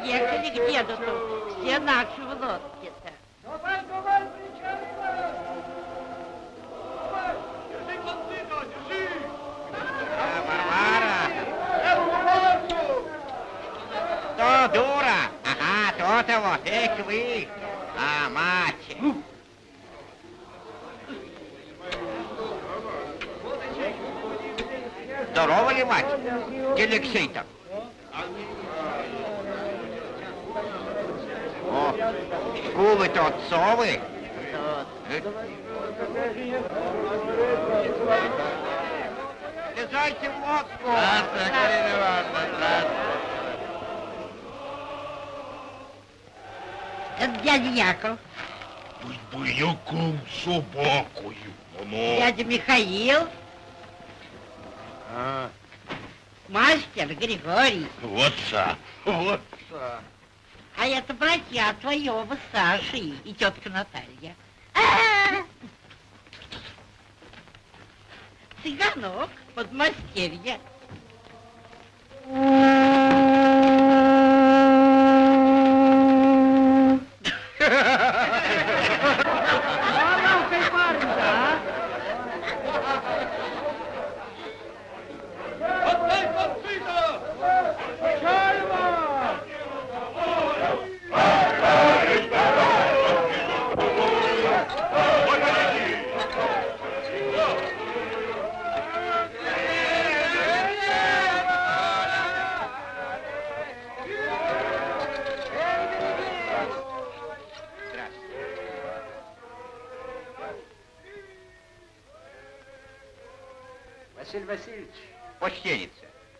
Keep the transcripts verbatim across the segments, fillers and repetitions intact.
приехали к деду тут. Все наши в лодке-то. Давай, давай, причаливай! Держи концы, да, держи! А, Варвара! Что, дура? Ага, то-то вот, эх вы! А, мать! Здорово ли, мать? Где Алексей-то? О, скулы-то отцовы. Лезайте в лодку. Здравствуй, Карина Ивановна, здравствуй. Это дядя Яков. Быть бы яком собакою. Но... Дядя Михаил. А, Мастер Григорий. Отца. отца. А это братья твоего Саши и тетка Наталья. А-а-а! Цыганок, подмастерье. Отдай концы-то! Причаливай! Василий Васильевич, Почтенница.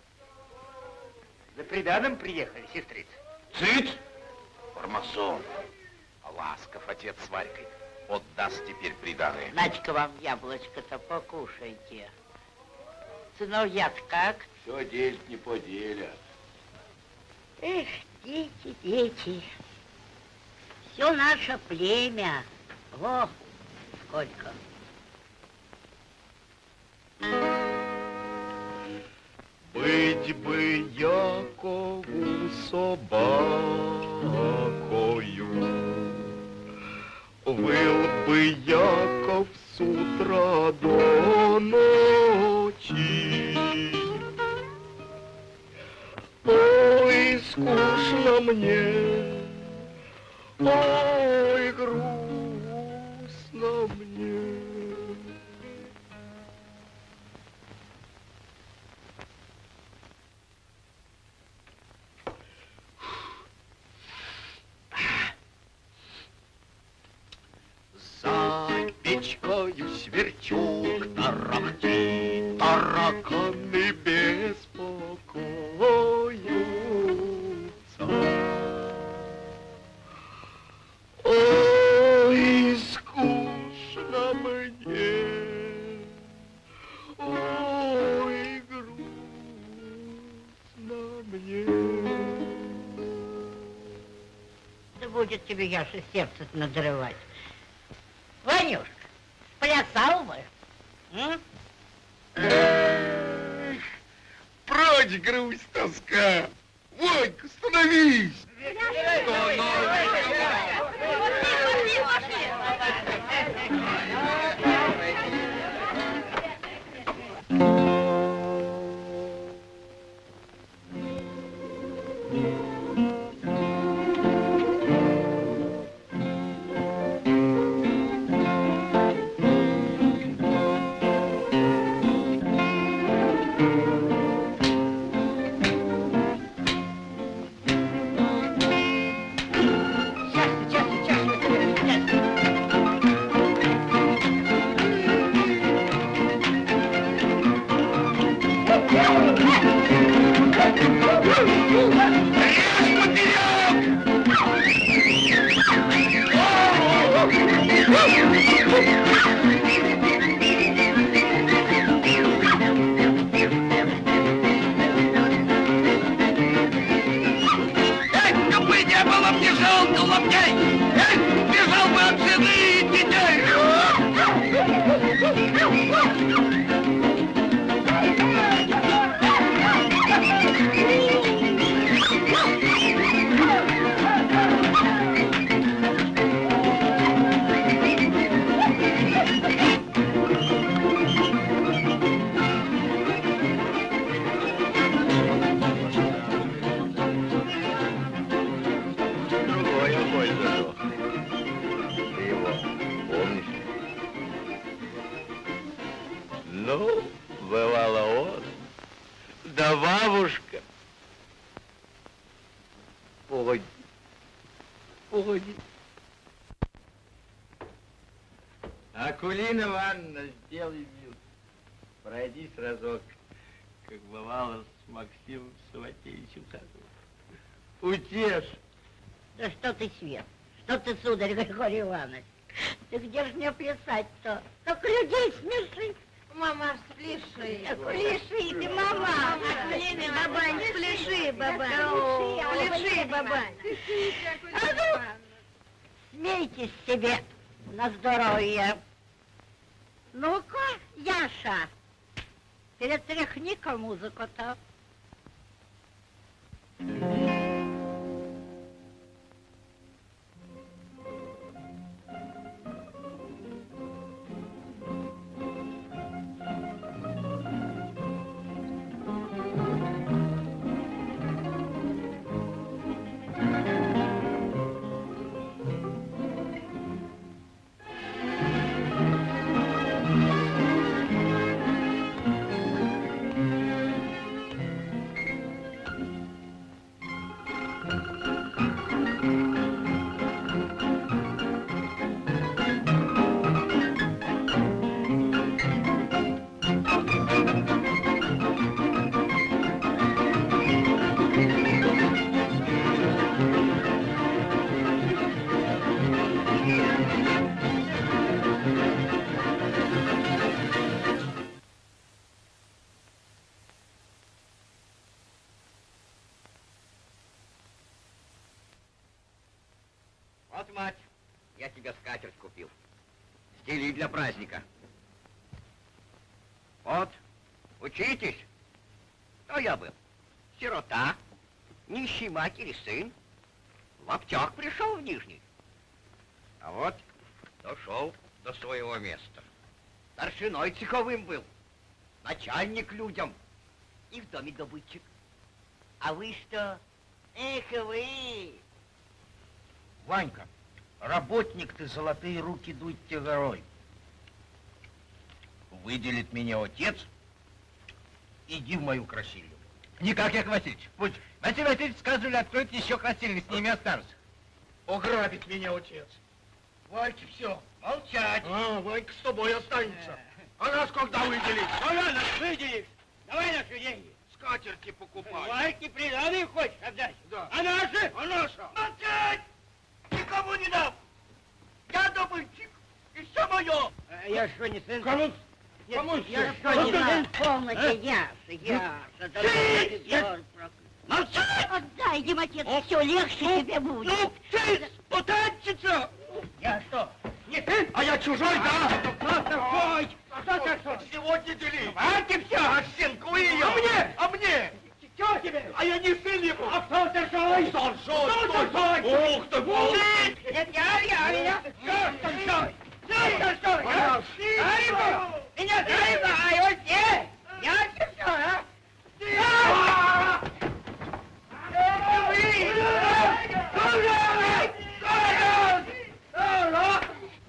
за приданым приехали, сестрица. Цыц! Формасон. Ласков отец с Варькой. Отдаст теперь приданое. Надька, вам яблочко-то покушайте. Сыновья-то как? Все делить не поделят. Эх, дети, дети. Все наше племя. Во, сколько. Быть бы Якову собакою, выл бы Яков с утра до ночи. Ой, скучно мне, ой, грустно мне. За печкою сверчок тарахтит, тараканы беспокоятся. Ой, скучно мне, ой, грустно мне. Да будет тебе, Яша, сердце надрывать. Ванюшка, сплясал бы? М? Эх, прочь грусть, тоска. Ванька, становись. Погоди. Погоди. Акулина Ивановна, сделай мил. Пройдись разок, как бывало с Максимом Саватеевичем Хазовым. Утешь. Да что ты, Свет, что ты, сударь Григорий Иванович? Ты где же мне плясать-то? Так людей смешить. Мама, спляши. Пляшите, мама. Бабань, спляши, бабань. Спляши, бабань. А ну, смейтесь себе на здоровье. Ну-ка, Яша, перетряхни-ка музыку-то. Вот, мать, я тебе скатерть купил. Стили для праздника. Вот, учитесь. Кто я был? Сирота, нищий матери сын. В аптек пришел в Нижний. А вот дошел до своего места. Старшиной цеховым был. Начальник людям. И в доме добытчик. А вы что? Эх вы! Ванька, работник ты, золотые руки дуть тебе горой. Выделит меня отец, иди в мою красилью. Никак, Яков Васильевич. Пусть. Василий Васильевич сказывали, откроет еще красильник, с ними останутся. Ограбит меня отец. Ваньке все. Молчать. А, Ванька с тобой останется. А нас когда выделить? Давай нас выделишь. Давай наши деньги. Скатерти покупай. Вальки приданы хочешь отдать? Да. А наши? А наша? Молчать! Никому не дам! Я добытчик! И все мое! Я что, не сын? Кому? Нет, Кому я что? что, не Ну, сын? Полноте, Яша, Яша. да Ты! ты вздор проклятый. Молчать! Отдай, Демотец, все легче тебе будет. Ну, ты спутанчица! Я что? Не ты? А я чужой, да? Кто такой? Кто такой? Сегодня дели. Давайте все! А щенку ее. А мне? А мне? Что тебе? А я не сын его. А кто старшой? Старшой. Кто старшой? Ух ты, бог. Ты! Нет, я, я, я! Кто старшой? Ты старшой, а? А его? Меня ты знаешь, не? Я старшой, а? Ты! А! Эх вы! Куда? Куда? Куда?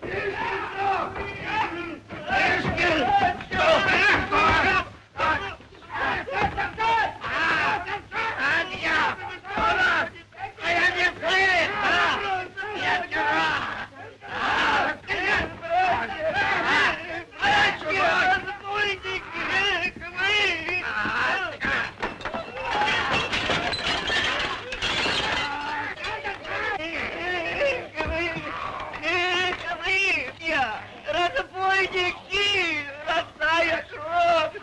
Разбойники! Родная кровь!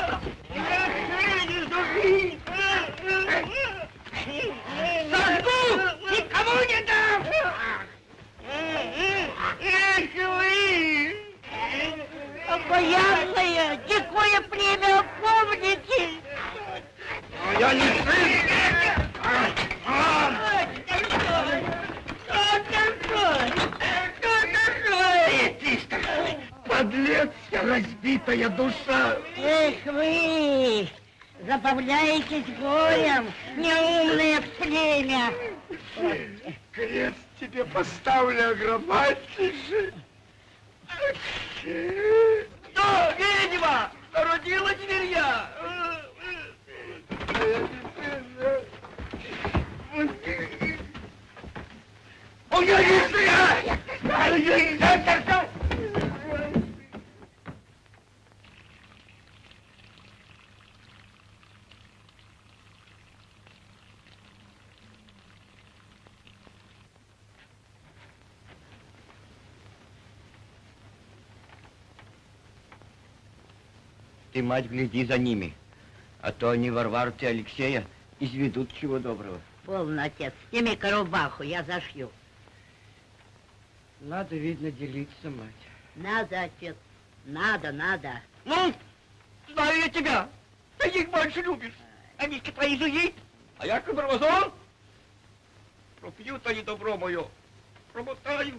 Сожгу! Никому не дам! Эх вы! Обаянное, дикое племя, помните? А я не сын. Подлец, разбитая душа. Эх вы, забавляетесь горем, неумное племя. Крест тебе поставлю, огромнейший. Кто? Ведьма! Родила зверья! Я не сын, я- Ты, мать, гляди за ними, а то они Варвару и Алексея изведут чего доброго. Полно, отец, сними-ка рубаху, я зашью. Надо, видно, делиться, мать. Надо, отец, надо, надо. Ну, знаю я тебя. Ты их больше любишь. Они-ка твои жуют, а я кабарвазон. Пропьют они добро мое, промотаю.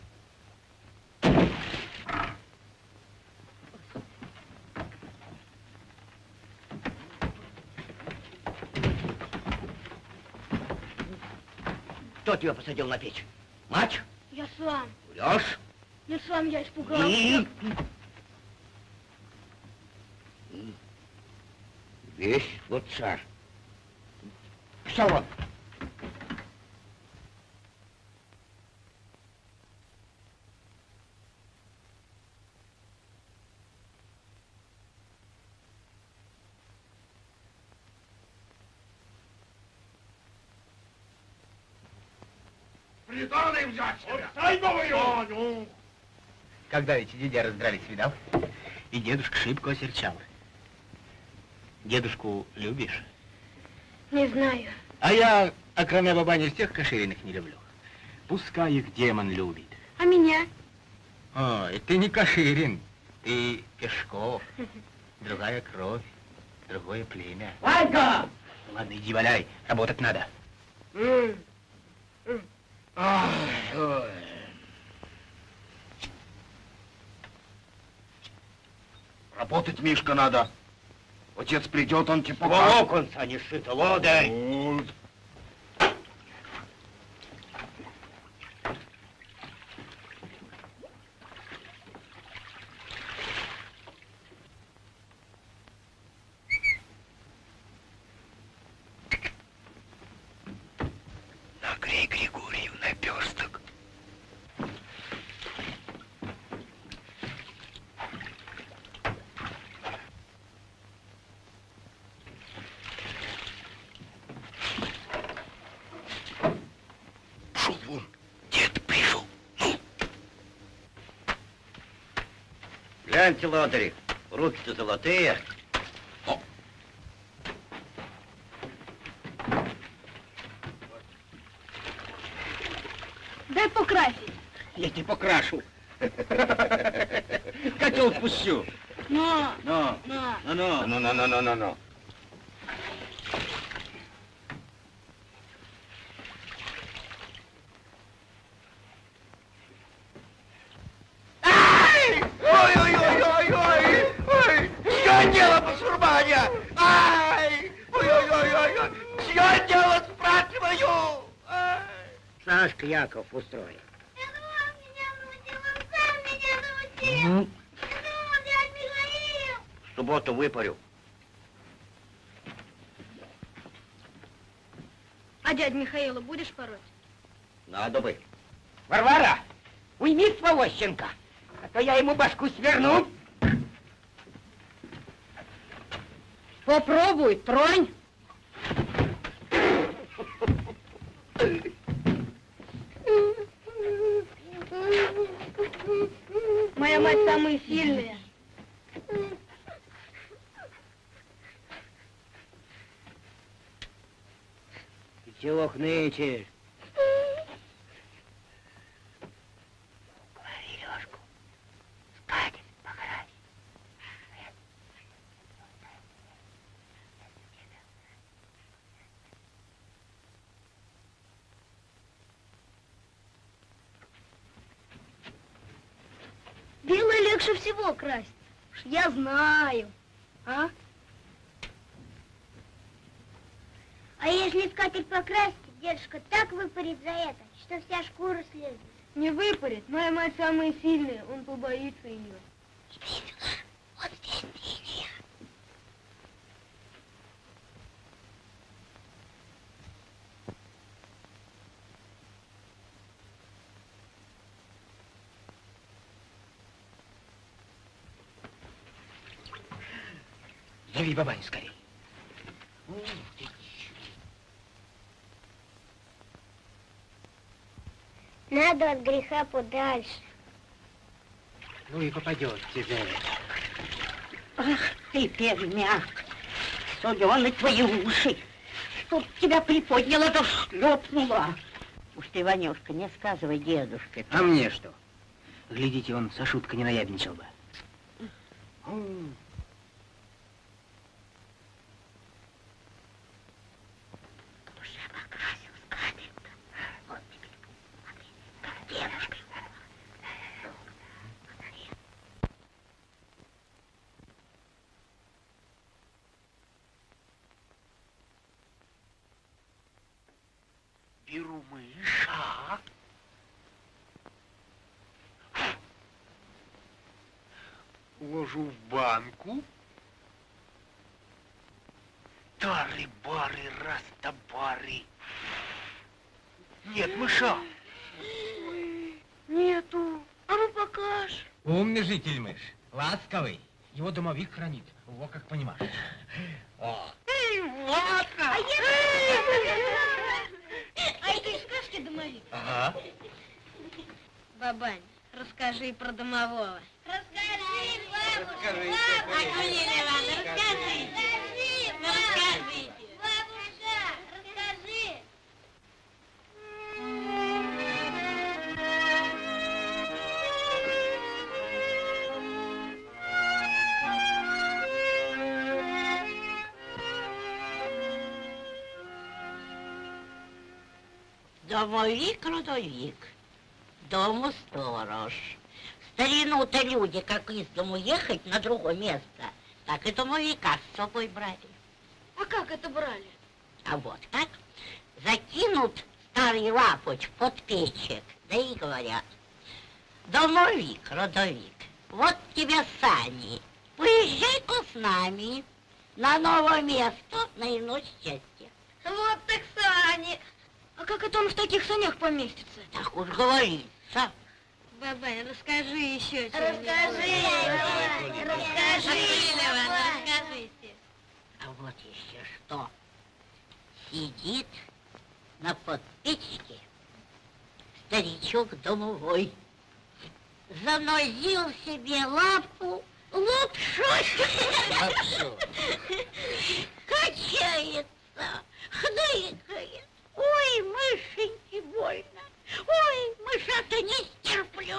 Кто тебя посадил на печь? Мать? Я сам. Врешь? Я сам, я испугался. И... Весь вот царь. Пошел вон. Приданы взять себя. Дай говорю. Ну. Когда эти дядя раздрались, видал? И дедушка шибко осерчал. Дедушку любишь? Не знаю. А я, окромя бабани, всех кошериных не люблю. Пускай их демон любит. А меня? Ой, ты не Каширин, ты Пешков. Другая кровь, другое племя. Ванька! Ладно, иди валяй, работать надо. Ай, ой. Работать, Мишка, надо. Отец придет, он тебе покажет. Волоконца не шито, лодырь. Вот. Нагрей Григорию наперсток. Пошел вон, дед пришел. Ну. Гляньте, лодыри, руки-то золотые. Дай покрасить. Я тебе покрашу. Котел спущу. Но, Ну, но. ну, ну, ну, ну, ну, ну, ну, ну. Ай! Ой, ой, ой, ой, ой, ой! Чье дело басурманя? Ай! Ой, ой, ой, ой, ой! Чье дело, спрашиваю? Ай! Сашка Яков устроил. Это он меня научил, он сам меня научил. Это он, дядь Михаил. В субботу выпарю. А дядь Михаила будешь пороть? Надо бы. Варвара, уйми своего щенка, а то я ему башку сверну. Попробуй, тронь. Моя мать самая сильная. Ты чего хнычешь? Говори, Лёшку, спать, покрась. Белое легче всего красть. Уж я знаю. А? А если скатерть покрасить, дедушка так выпарит за это, что вся шкура слезет. Не выпарит. Моя мать самая сильная, он побоится ее. Иди сюда. Вот здесь линия. Зови бабань скорей. Надо от греха подальше. Ну и попадет тебе это. Ах ты, пермяк, соленые твои уши. Чтоб тебя приподняло, да шлепнуло. Уж ты, Ванюшка, не сказывай дедушке. А мне что? Глядите, он со шуткой не наябничал бы. Уже покрасил скатерть. Вот тебе как дедушка. Беру мыша. Ложу в банку. Тары-бары, растабары. Нет мыша. Нету. А ну покажь. Умный житель мышь, ласковый. Его домовик хранит. Во как понимаешь. О. Эй, ладно. А это из сказки домовик? Ага. Бабань, расскажи про домового. Расскажи, бабушка. Расскажите, Акулина Ивановна, расскажите. Расскажите. Бабушка, расскажи. Домовик-родовик, дому сторож. В старину-то люди, как из дому ехать на другое место, так и домовика с собой брали. А как это брали? А вот как? Закинут старый лапоть под печек, да и говорят: домовик, родовик, вот тебе сани, поезжай-ка с нами на новое место, на иное счастье. Вот так сани. А как это он в таких санях поместится? Так уж говорится. Бабань, расскажи еще Расскажи, Расскажи, расскажите. А вот еще что. Сидит на подпечке старичок домовой. Занозил себе лапу лапшу. Качается, хныкает. Ой, мышеньки, больно. Ой, мыша-то не стерплю.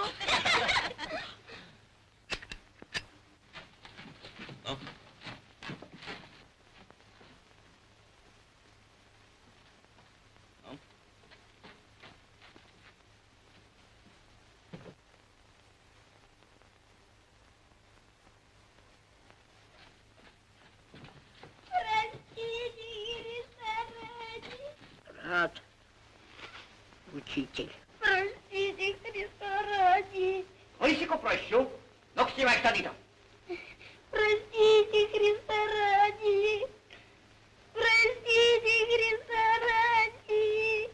Рад, учитель. Простите, Христа ради. Лысику прощу. Ну-ка, снимай штаны-то. Простите, Христа ради. Простите, Христа ради.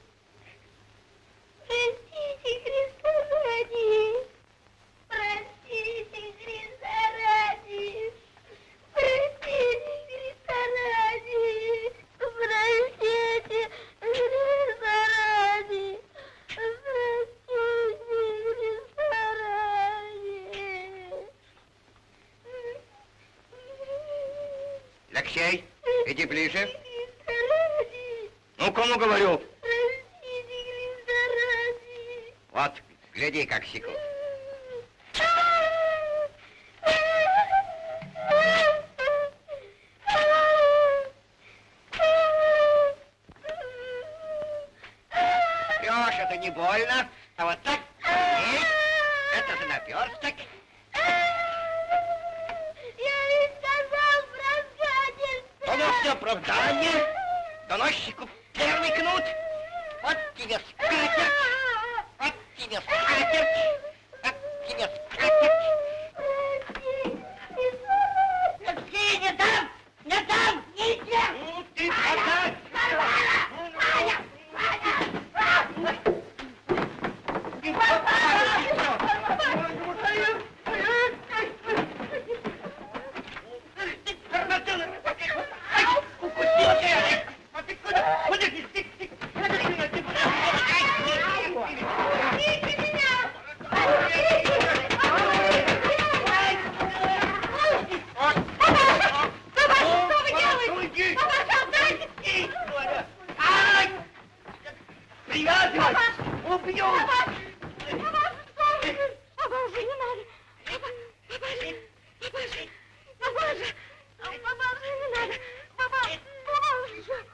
Простите, Христа ради. Простите, Христа ради. Простите, Христа ради. Простите, Христа ради. Простите, Христа ради. Алексей, иди ближе. Ну, кому говорю? Простите, Христа ради. Вот, гляди, как секу. Пьешь, это не больно, а вот так. И это же наперсток. Я ведь сказал про То все оправдание, доносчику первый кнут. Вот тебе скатерть, вот тебе скатерть, вот тебе скатерть. Алексей, не дам! Не дам! Не дам! Ну, ты подай! Привязывай! Убью! Папаша, не надо! Папаша! Папаша! Папаша! Папаша, не надо! Папаша! Папаша!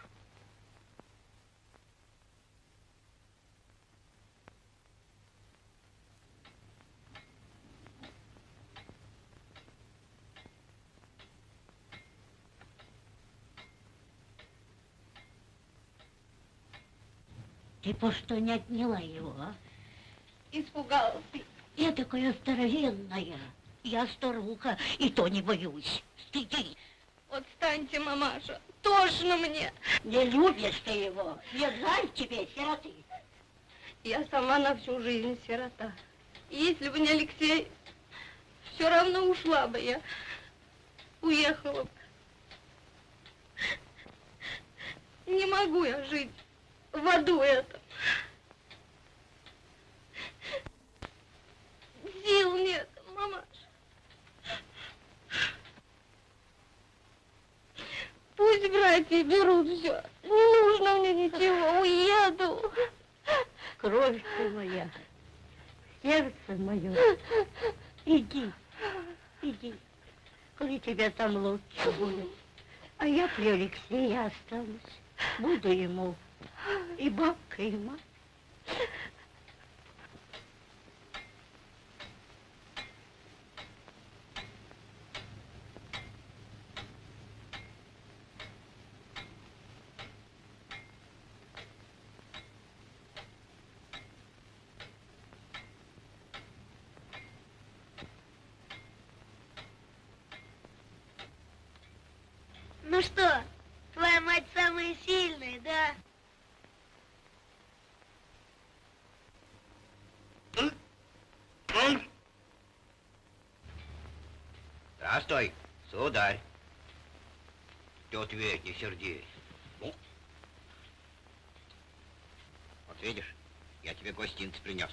Ты по что не отняла его, а? Испугалась ты. Я такая здоровенная. Я старуха, и то не боюсь. Стыди. Отстаньте, мамаша. Тошно мне. Не любишь ты его. Не жаль тебе, сироты. Я сама на всю жизнь сирота. Если бы не Алексей, все равно ушла бы я. Уехала бы. Не могу я жить в аду этом. Сил нет, мамаша. Пусть братья берут все. Не нужно мне ничего, уеду. Кровь ты моя, сердце мое. Иди, иди, коли тебе там лучше будет. А я при Алексее останусь. Буду ему и бабка, и мать. Ну что, твоя мать самая сильная, да? Здравствуй, сударь. Ты ответь, не сердись. Ну? Вот видишь, я тебе гостинцы принес.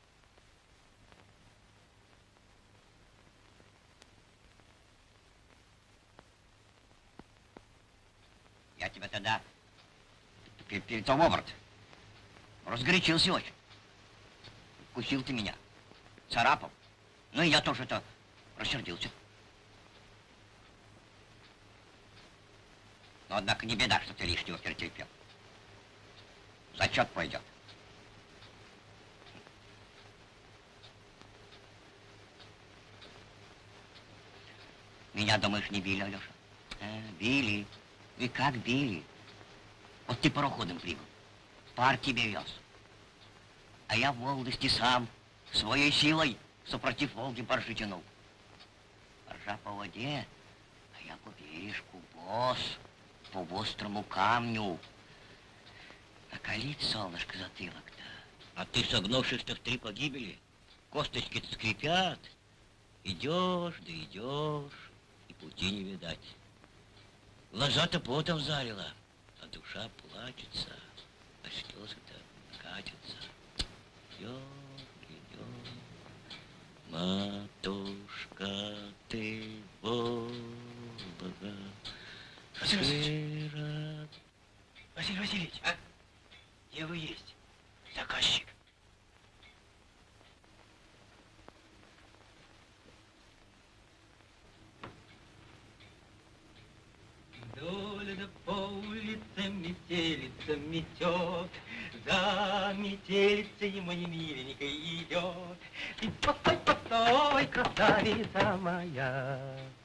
Я тебя тогда перед в оборот. Разгорячился очень. Кусил ты меня, царапал. Ну и я тоже-то рассердился. Но, однако, не беда, что ты лишнего перетерпел. Зачет пойдет. Меня, думаешь, не били, Алеша? А, били. И как били. Вот ты пароходом прибыл, пар тебе вез. А я в молодости сам своей силой супротив Волги баржи тянул. Баржа по воде, а я по бережку, босс, по острому камню. Накалит солнышко затылок-то. А ты, согнувшись-то в три погибели, косточки-то скрипят. Идешь, да идешь, и пути не видать. Глаза-то потом залила, а душа плачется, а слезы-то катятся. Идешь, идешь, матушка ты Волга. Василий Васильевич, Василий Васильевич, а? Где вы есть? Заказчик. Доля по улице метелица метет, за метелицей моей миленькой идет. И постой, постой, красавица моя,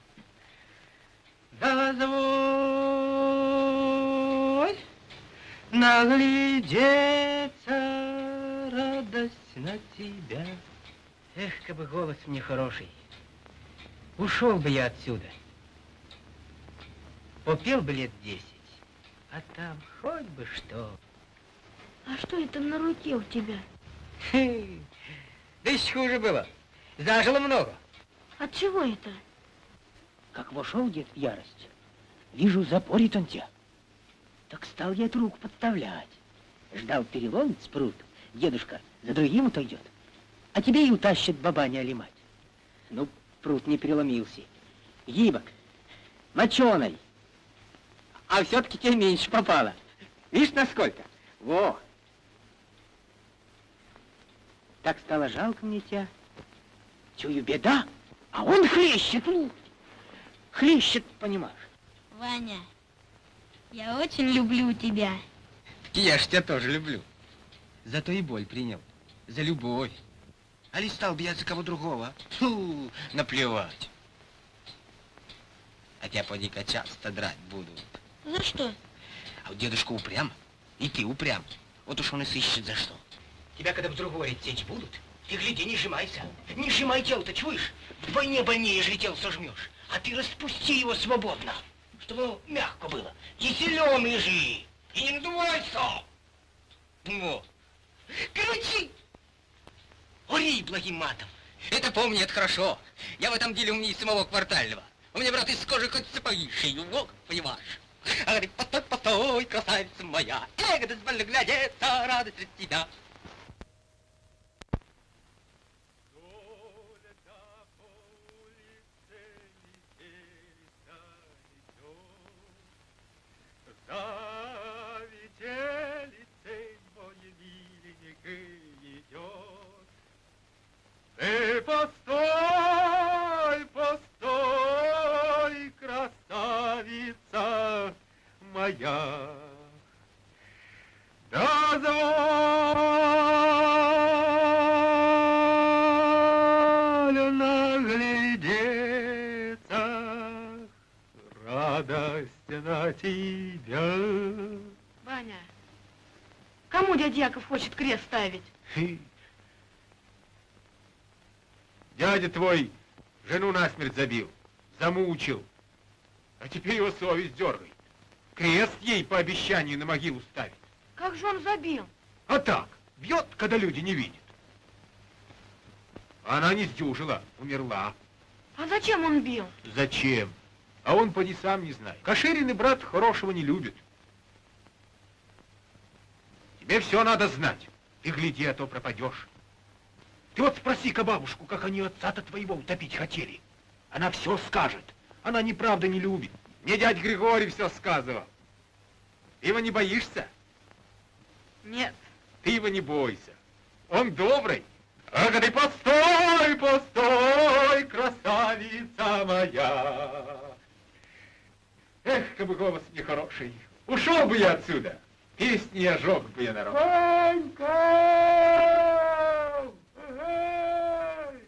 дозволь наглядеться, радость на тебя. Эх, как бы голос мне хороший, ушел бы я отсюда. Попел бы лет десять, а там хоть бы что. А что это на руке у тебя? Хе, да еще хуже было. Зажило много. От чего это? Как вошел дед в ярость, вижу, запорит он тебя. Так стал я эту руку подставлять. Ждал, переломит спрут, дедушка за другим отойдет, а тебе и утащит бабаня или мать. Ну, прут не переломился. Гибок, моченый. А все-таки тебе меньше попало. Видишь, насколько? Во! Так стало жалко мне тебя. Чую, беда, а он хлещет. Хлещет, понимаешь. Ваня, я очень люблю тебя. Я ж тебя тоже люблю. Зато и боль принял. За любовь. А ли стал бы я за кого другого? Фу, наплевать. А тебя, поди-ка, часто драть будут. За что? А вот дедушка упрям, и ты упрям. Вот уж он и сыщет за что. Тебя, когда в другое течь будут, ты гляди, не сжимайся. Не сжимай тело-то, чуешь? Вдвойне больнее, ежели тело сожмешь. А ты распусти его свободно, чтобы оно мягко было. И зеленый же. И не надувайся. Вот. Короче, ори благим матом. Это помни, это хорошо. Я в этом деле умнее самого квартального. У меня, брат, из кожи хоть сапоги шею, вот, понимаешь. А говорит, постой, постой, красавица моя. Эго, дозволь глядеться, радость от тебя. За метелицей мой миленький идет. Ты постой, постой, красавица моя. Дозволь наглядеться, радость на тебя. Ваня, кому дядя Яков хочет крест ставить? Дядя твой жену насмерть забил, замучил. А теперь его совесть дергает. Крест ей по обещанию на могилу ставить. Как же он забил? А так, бьет, когда люди не видят. Она не сдюжила, умерла. А зачем он бил? Зачем? А он поди сам не знает. Каширин и брат хорошего не любит. Тебе все надо знать. Ты гляди, а то пропадешь. Ты вот спроси-ка бабушку, как они отца-то твоего утопить хотели. Она все скажет. Она неправда не любит. Мне дядь Григорий все сказывал. Ты его не боишься? Нет. Ты его не бойся. Он добрый. Ага, ты постой, постой, красавица моя. Эх, как бы голос нехороший. Ушел бы я отсюда. Песни ожег бы я народ. Ванька! Эй!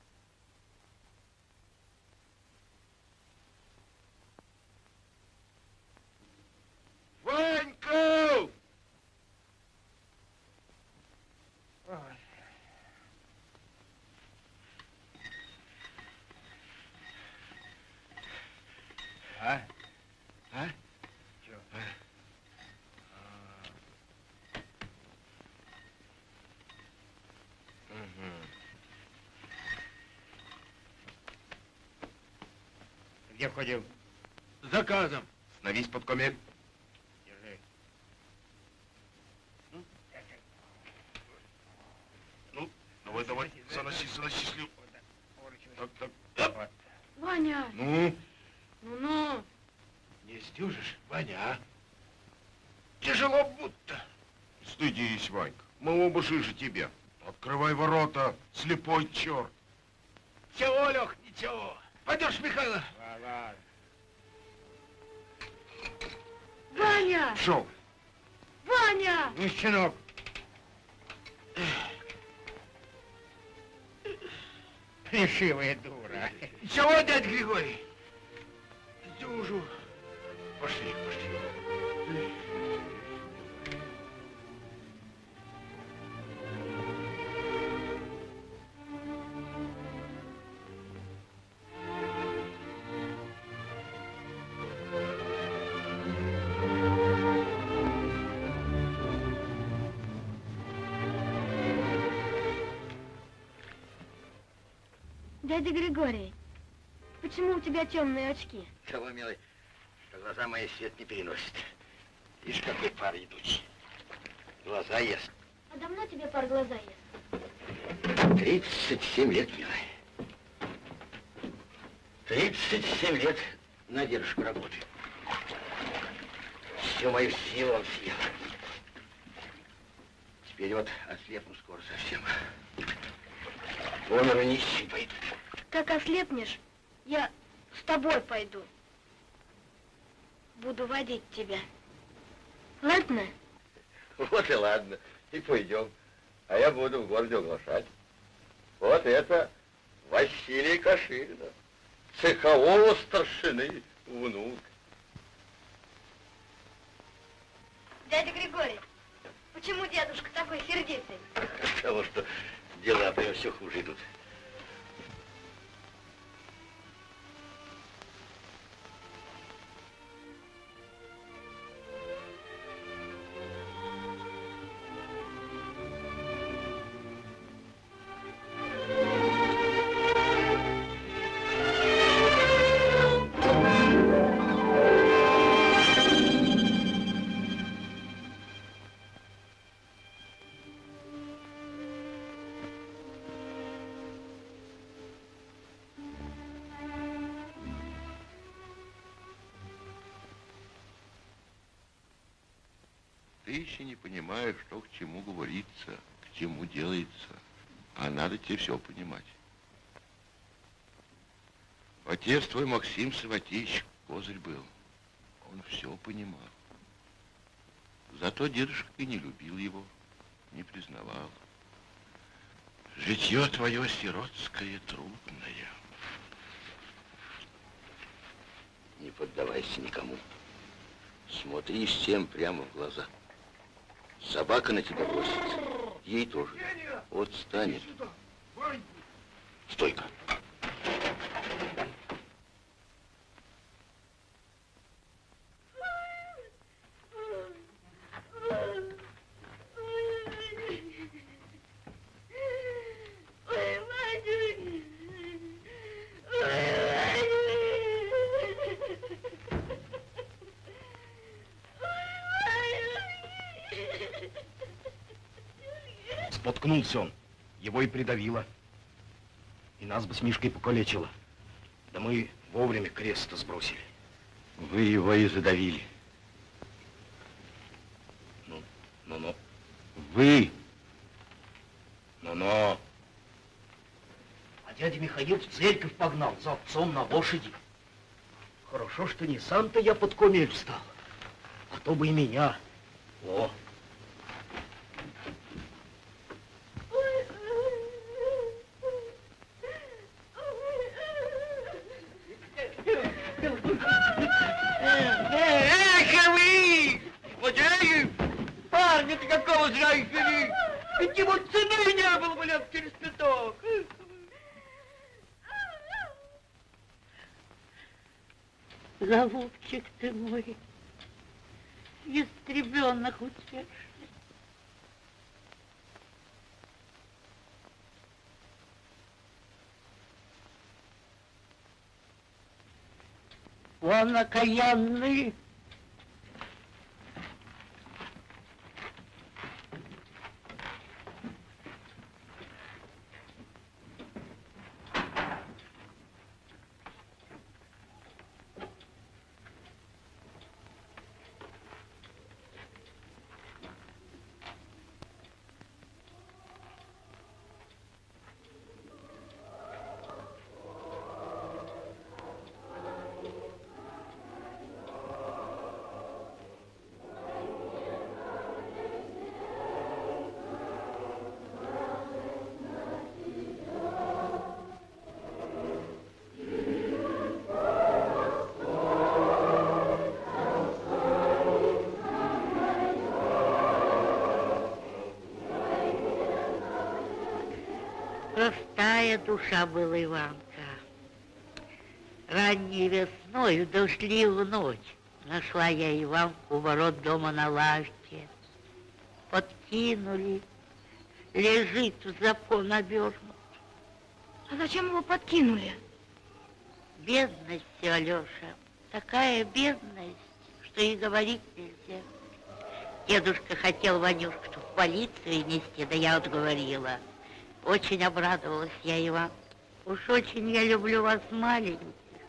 Ванька! А? А? Чё? А? Угу. Где ходил? Заказом. Становись под комель. Держи. Ну, давай, давай, заноси, заноси слю. Так, так. Вот. Ваня! Ну, Ну-ну! не сдюжишь, Ваня, а? Тяжело будто. Стыдись, Ванька, мы оба жиже тебя. Открывай ворота, слепой черт. Чего, Лех, ничего. Пойдешь, Михайло? Ладно. Ваня! Шел. Ваня! Ну, щенок. Плешивая дура. Чего, дядь Григорий? Сдюжу. Пошли, пошли. Дядя Григорий, почему у тебя темные очки? Того, милый, что глаза мои свет не переносят. Видишь, какой пар идущий. Глаза ест. А давно тебе пар глаза ест? Тридцать семь лет, милый. Тридцать семь лет на дедушку работаю. Всю мою силу он съел. Теперь вот ослепну скоро совсем. Вон и нищий пойду. Как ослепнешь, я с тобой пойду. Буду водить тебя. Ладно? Вот и ладно, и пойдем. А я буду в городе оглашать. Вот это Василий Каширина, цехового старшины внук. Дядя Григорий, почему дедушка такой сердитый? Потому что дела прям все хуже идут. Ты еще не понимаешь, что к чему говорится, к чему делается. А надо тебе все понимать. Отец твой Максим Саватеевич козырь был. Он все понимал. Зато дедушка и не любил его, не признавал. Житье твое сиротское трудное. Не поддавайся никому. Смотри всем прямо в глаза. Собака на тебя бросится. Ей тоже. Вот станет. Стойка. Споткнулся он, его и придавило. И нас бы с Мишкой покалечило. Да мы вовремя крест-то сбросили. Вы его и задавили. Ну, ну-ну. Вы. Ну-ну. А дядя Михаил в церковь погнал за отцом на лошади. Хорошо, что не сам-то я под комель встал, а то бы и меня. О! Эх, вы! Злодеи! Парня-то какого зря-то! Ведь его цены не было бы лет через пяток! Голубчик ты мой, истребенных утешный. Он окаянный. Простая душа была Иванка. Ранней весной, в дождливую ночь, нашла я Иванку у ворот дома на лавке. Подкинули, лежит в запон обернут. А зачем его подкинули? Бедность все, Алеша, такая бедность, что и говорить нельзя. Дедушка хотел Ванюшку в полицию нести, да я отговорила. Очень обрадовалась я, Иван. Уж очень я люблю вас маленьких.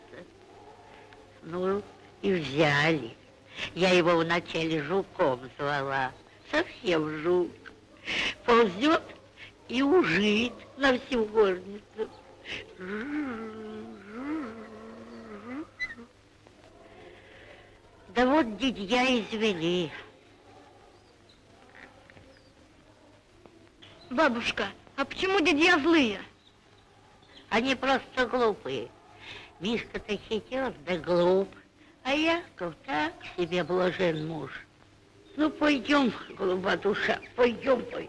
Ну, и взяли. Я его вначале жуком звала. Совсем жук. ползет и ужит на всю горницу. Да вот дядья извели. Бабушка, а почему дядья злые? Они просто глупые. Мишка-то хитер, да глуп. А Яков так себе блажен муж. Ну, пойдем, голуба душа, пойдем, пойдем.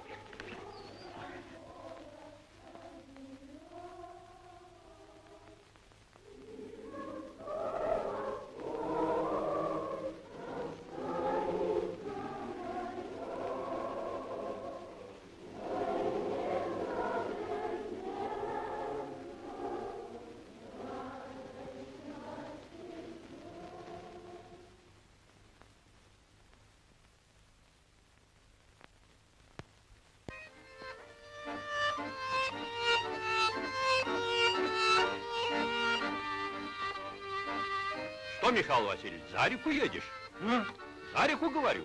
Что, Михаил Васильевич, за реку едешь? А? За реку, говорю.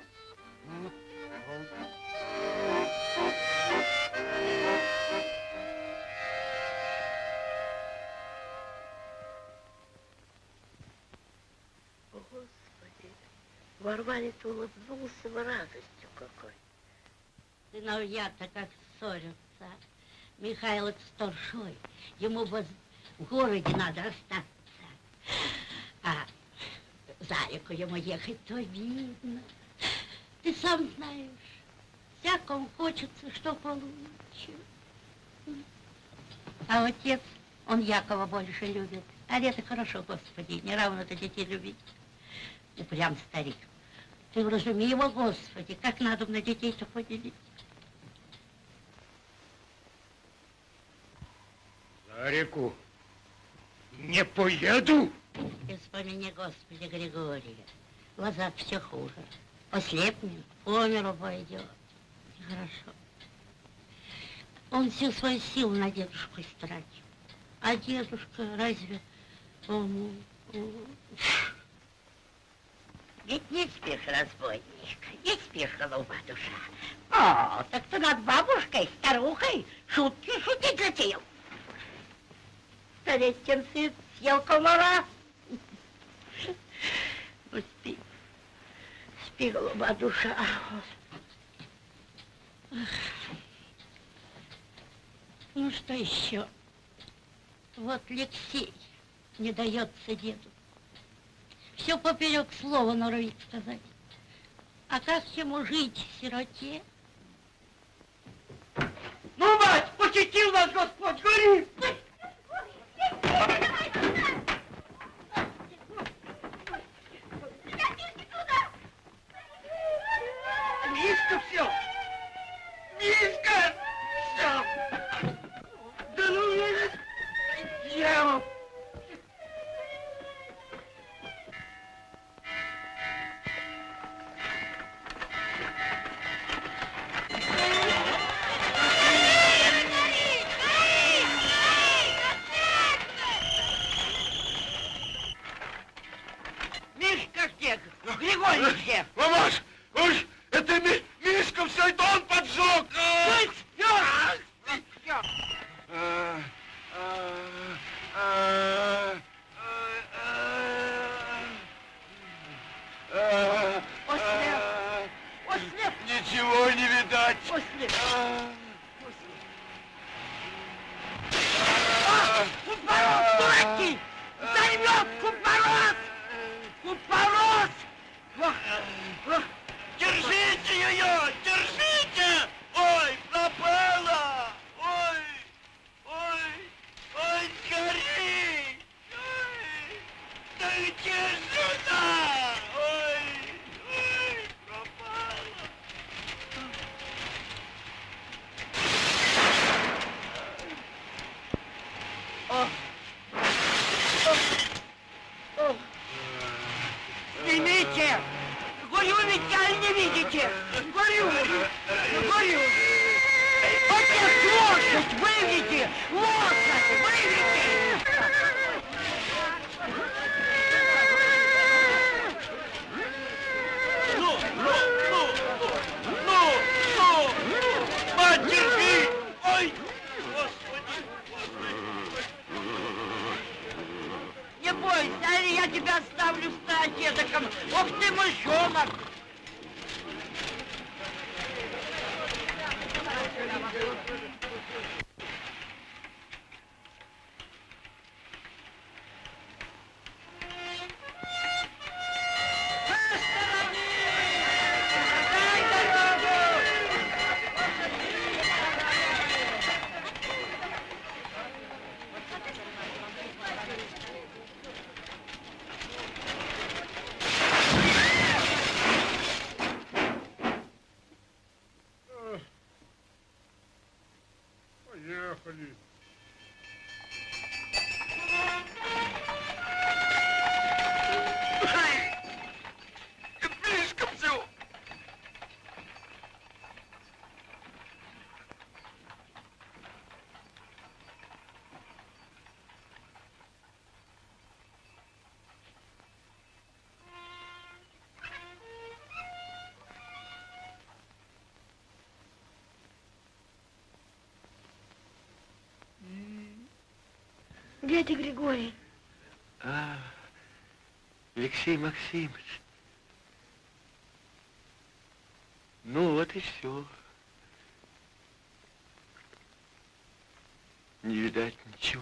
Господи, Варваре-то улыбнулся в радостью какой. Сыновья-то как ссорятся. Михаил старшой, ему бы в городе надо остаться. А за реку ему ехать то видно. Ты сам знаешь, всякому хочется, что получше. А отец, он Якова больше любит. А это хорошо, Господи, не равно-то детей любить. Упрям старик. Ты вразуми его, Господи, как надо на детей-то поделить. За реку не поеду. И вспомни, Господи, Григория. Глаза все хуже. Ослепнет, по миру пойдет. Нехорошо. Он всю свою силу на дедушку истратил. А дедушка разве... Он... Ведь не спишь, разбойник, не спишь, голуба душа. О, так ты над бабушкой, старухой шутки шутить затеял. Старестин сын съел комара. Ну, спи, спи, голуба душа. Ну, что еще? Вот Алексей не дается деду. Все поперек слова норовит сказать. А как ему жить, сироте? Ну, мать, посетил нас Господь, гори! Мишка все! Мишка! Все! Да ну я дьявол! Мишка где? Григорий где? Мамаш, уж это ми, Мишка все это он поджег. Ты спёр! А, а, а, а, Ослеп! Ослеп! Ничего не видать. Ослеп! А, А! Купорос, дураки! Займет Купорос! Купорос! Ох, ох. Держите ее! Держите! Ой, пропала! Ой! Ой! Ой, гори! Ой! Да где же она? Ой! Ой, пропала! О! О! О! Снимите! Горю ведь, а не видите! Горю! Горю! Отец, лошадь выведите! Лошадь выведите! Ну, ну, ну, ну, ну, ну! Поехали. Слишком все. Где ты, Григорий? А, Алексей Максимович. Ну вот и все. Не видать ничего.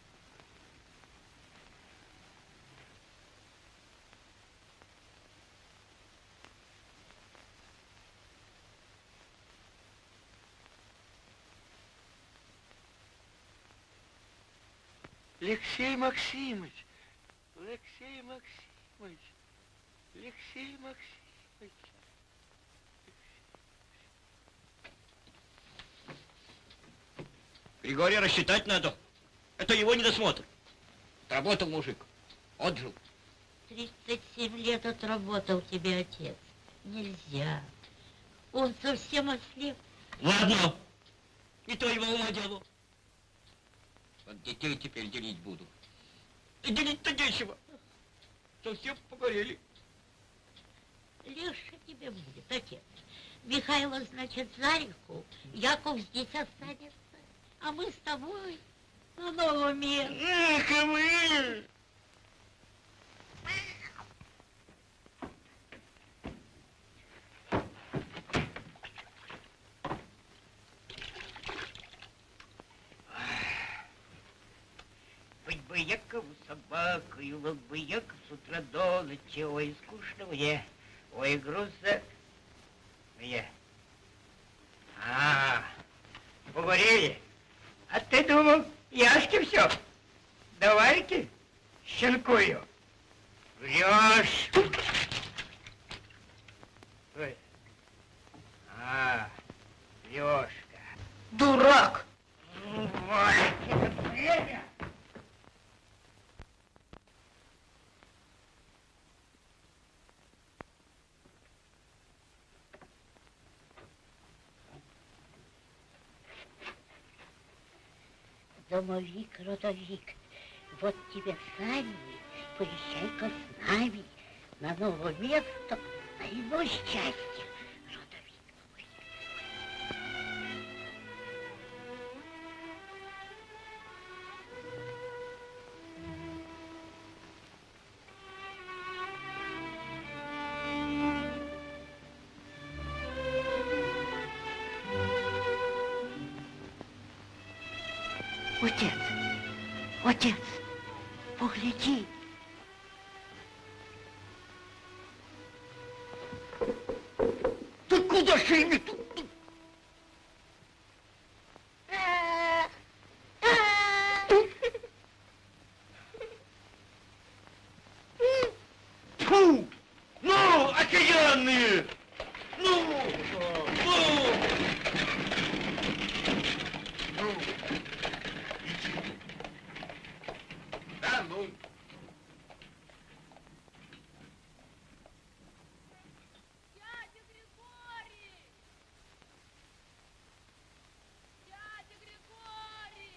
Алексей Максимович, Алексей Максимович, Алексей Максимович. Григория рассчитать надо. Это его недосмотр. Отработал мужик. Отжил. Тридцать семь лет отработал тебе отец. Нельзя. Он совсем ослеп. Ладно. Не то его ума делу. Вот детей теперь делить буду. И делить-то нечего. Совсем погорели. Легче тебе будет, отец. Михайло, значит, за реку, Яков здесь останется, а мы с тобой на новом месте. Эх, и вы! Быть бы Якову собакою, вот бы Яков с утра до ночи. Ой, скучно мне, ой, грустно мне. А, поговорили. А ты думал, Яшке все? Давай-ки щенкую. Врешь. Ой. А, Лешка. Дурак. Ну, вот, это время. Домовик, родовик, вот тебе сани, поезжай-ка с нами на новое место, на иное счастье. Родовик, Отец, отец, погляди. Ты куда же ими тут? Фу! Ну, окаянные! Ну! Ну! Ну! Да, ну! Дядя Григорий! Дядя Григорий!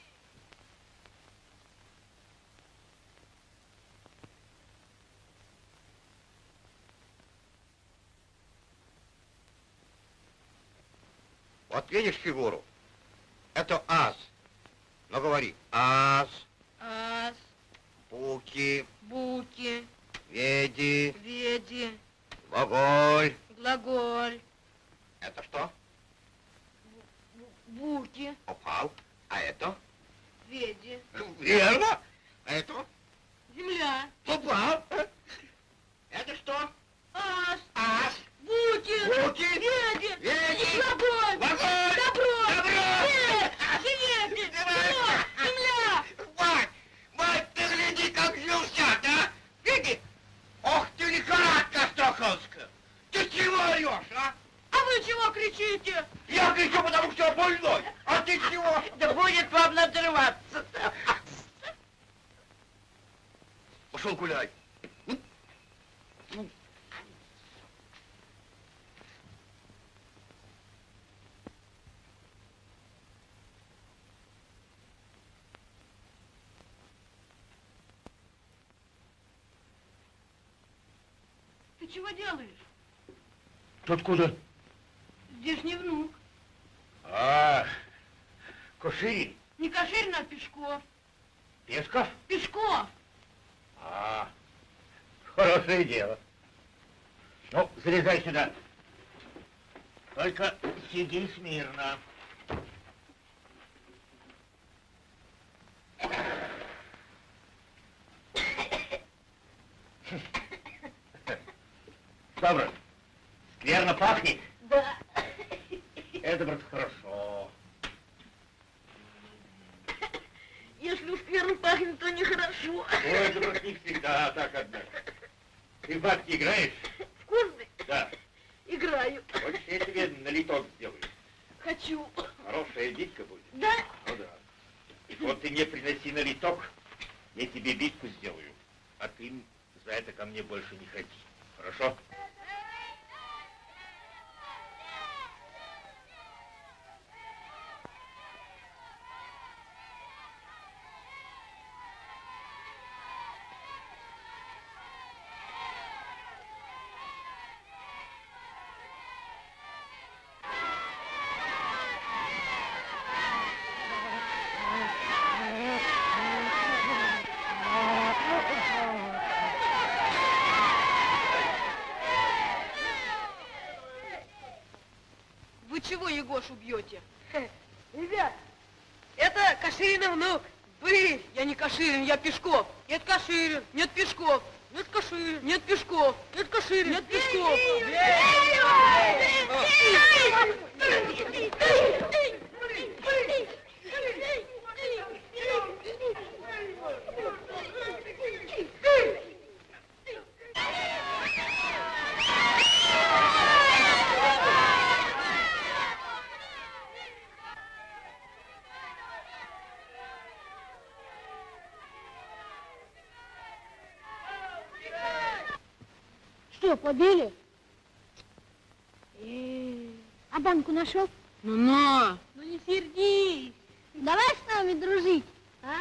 Вот видишь фигуру? Это ас. Ну говори. Ас, Ас, пуки, буки, веди, веди, глаголь. глаголь, Это что? буки, Попал. А это? веди, Верно. А это? земля, Попал. Это что? ас, Ас. буки, Пуки. веди, Веди. глаголь, Глаголь. добро, Добро. свет, живете, Давай. земля. Мать, мать, ты гляди, как взялся, да? Видишь? Ох ты, лихорадка Астраханская! Ты чего орешь, а? А вы чего кричите? Я кричу, потому что я больной. А ты чего? Да будет вам на Ты чего делаешь? Ты откуда? Здешний внук. А, Каширин. Не Каширин, а Пешков. Пешков? Пешков. А, хорошее дело. Ну, залезай сюда. Только сиди смирно. Что, брат, скверно пахнет? Да. Это, брат, хорошо. Если уж скверно пахнет, то нехорошо. Ой, это, брат, не всегда так, однако. Ты в бабки играешь? Вкусный? Да. Играю. Хочешь, я тебе налиток сделаю? Хочу. Хорошая битка будет. Да? Ну да. И вот ты мне приноси налиток, я тебе битку сделаю. А ты за это ко мне больше не ходи. Хорошо? Вы чего Егошу бьете? Ребят, это Каширин внук. Вы, я не Каширин, я Пешков. Нет Каширин, нет Пешков. Нет Каширин, нет Пешков. Нет Каширин, нет Пешков. Что, побили? А банку нашел? Ну на! Ну не сердись. Давай с нами дружить, а?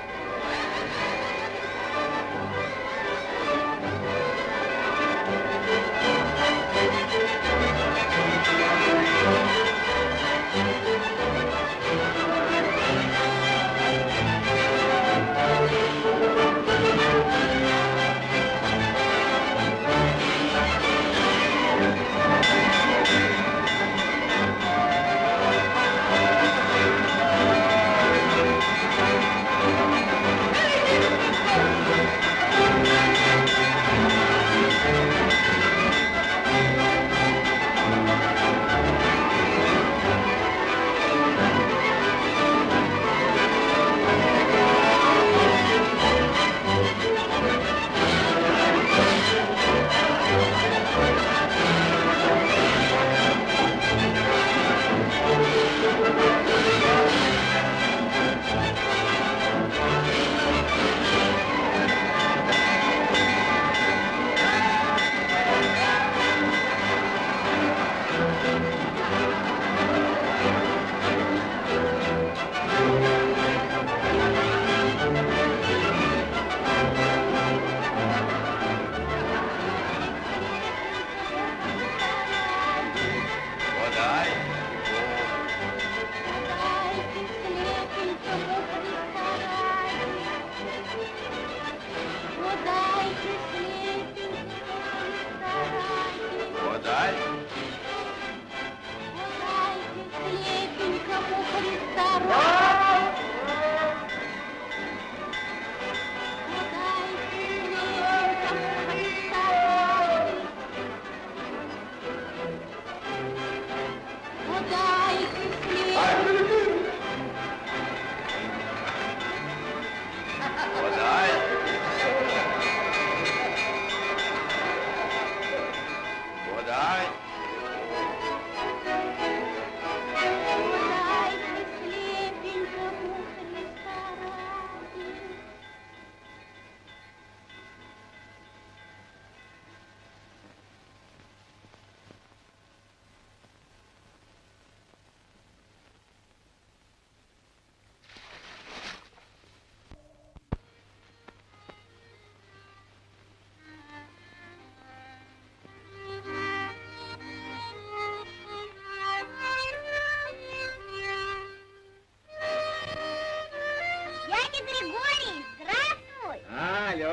Thank you.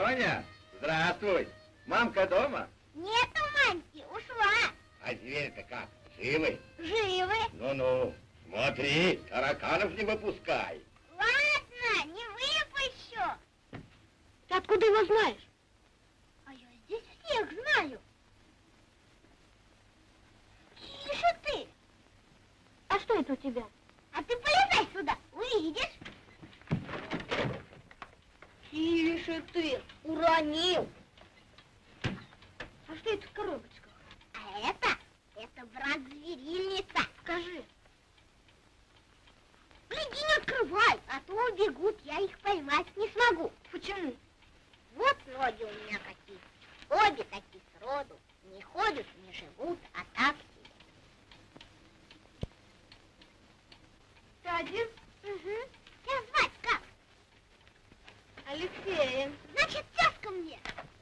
Соня, здравствуй. Мамка дома? Нету мамки, ушла. А зверь-то как, живы? Живы. Ну-ну, смотри, тараканов не выпускай. Ладно, не выпущу. Ты откуда его знаешь? А я здесь всех знаю. Тише ты. А что это у тебя? А ты полезай сюда, увидишь. Тише ты, Уронил. а что это в коробочках? А это, это брат зверильница. Скажи. Гляди, не открывай, а то убегут, я их поймать не смогу. Почему? Вот ноги у меня какие. Обе такие сроду. Не ходят, не живут, а так себе. Ты один? Угу. Тебя звать как? Алексеем. Значит, тяжко мне.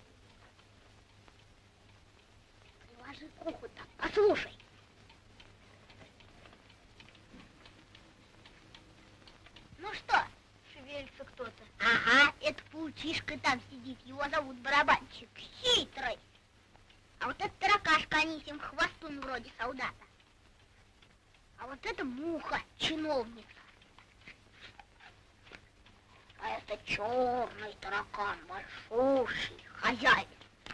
Ложи к уху так, послушай. Ну что? Шевелится кто-то. Ага, это паучишка там сидит, его зовут Барабанчик. Хитрый. А вот это таракашка Анисим, хвостун вроде солдата. А вот это муха, чиновница. А это черный таракан, большущий, хозяин.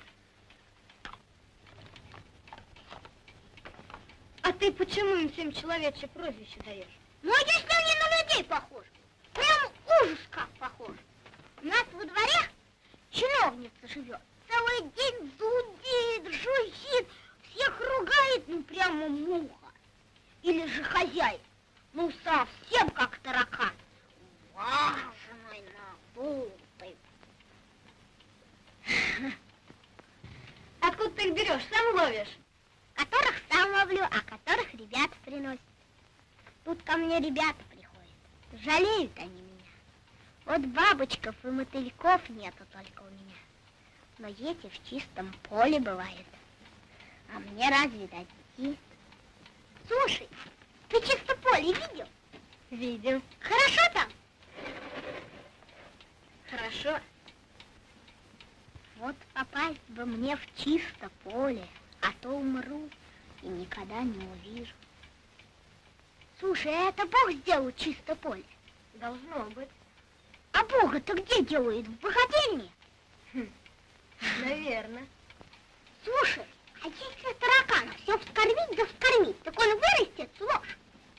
А ты почему им всем человечье прозвище даешь? Ну, а если они на людей похожи? Прям ужас как похож. У нас во дворе чиновница живет. Целый день зудит, жужжит, всех ругает, ну прямо муха. Или же хозяин, ну совсем как таракан. Важный, надутый. Откуда ты их берешь? Сам ловишь? Которых сам ловлю, а которых ребята приносят. Тут ко мне ребята приходят. Жалеют они меня. Вот бабочков и мотыльков нету только у меня. Но эти в чистом поле бывают. А мне разве дадите? Слушай, ты чисто поле видел? Видел. Хорошо там? Хорошо. Вот попасть бы мне в чисто поле, а то умру и никогда не увижу. Слушай, а это Бог сделал чисто поле? Должно быть. А Бога-то где делают? В богадельне? Наверное. Слушай, а если таракана все вскормить да вскормить, так он вырастет с ложь.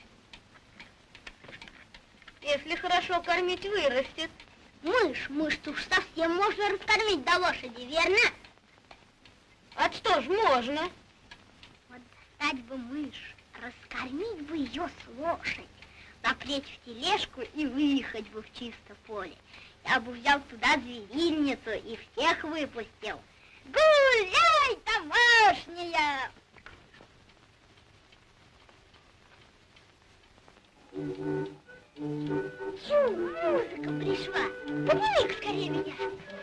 Если хорошо кормить, вырастет. Мышь, мышь-то уж совсем можно раскормить до лошади, верно? А что ж, можно. Вот достать бы мышь, раскормить бы ее с лошадь, запрячь в тележку и выехать бы в чисто поле. Я бы взял туда зверильницу и всех выпустил. Гуляй, домашняя! Чу, музыка пришла. Подними-ка скорее меня.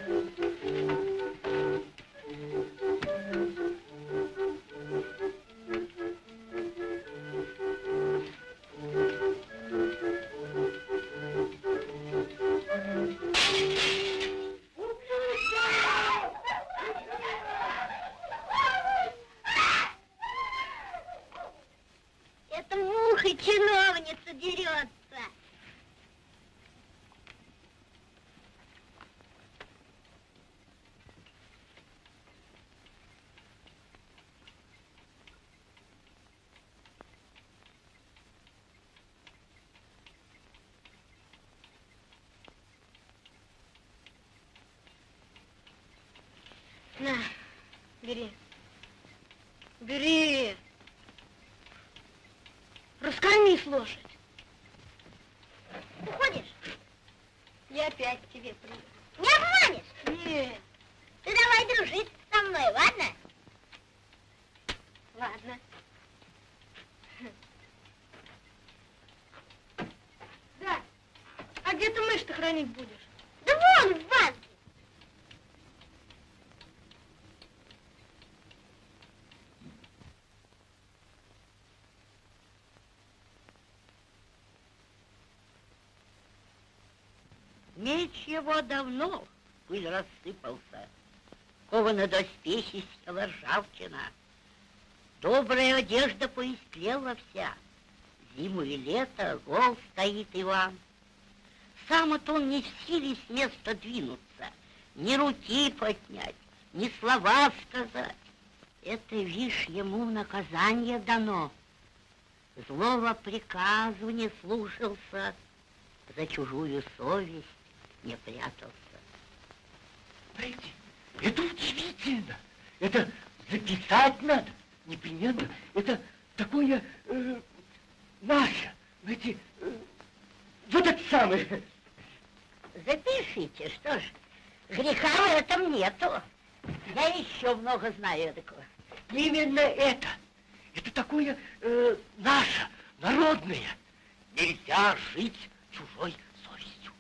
Это муха-чиновница дерется. На, бери. Бери. Раскорми с лошадь. Уходишь? Я опять к тебе приду. Не обманешь? Нет. Ты давай дружить со мной, ладно? Ладно. Да. А где ты мышь-то хранить будешь? Да вон в банке. Ничего давно пыль рассыпался. Кованы доспехи села ржавчина. Добрая одежда поистлела вся. Зиму и лето гол стоит Иван. Сам-то он не в силе с места двинуться, ни руки поднять, ни слова сказать. Это, вишь, ему наказание дано. Злого приказу не слушался, за чужую совесть не прятался. Знаете, это удивительно. Это записать надо, непременно. Это такое э, наше, знаете, э, вот это самое. Запишите, что ж, греха в этом нету. Я еще много знаю такого. Именно это. Это такое э, наше, народное. Нельзя жить чужой совестью.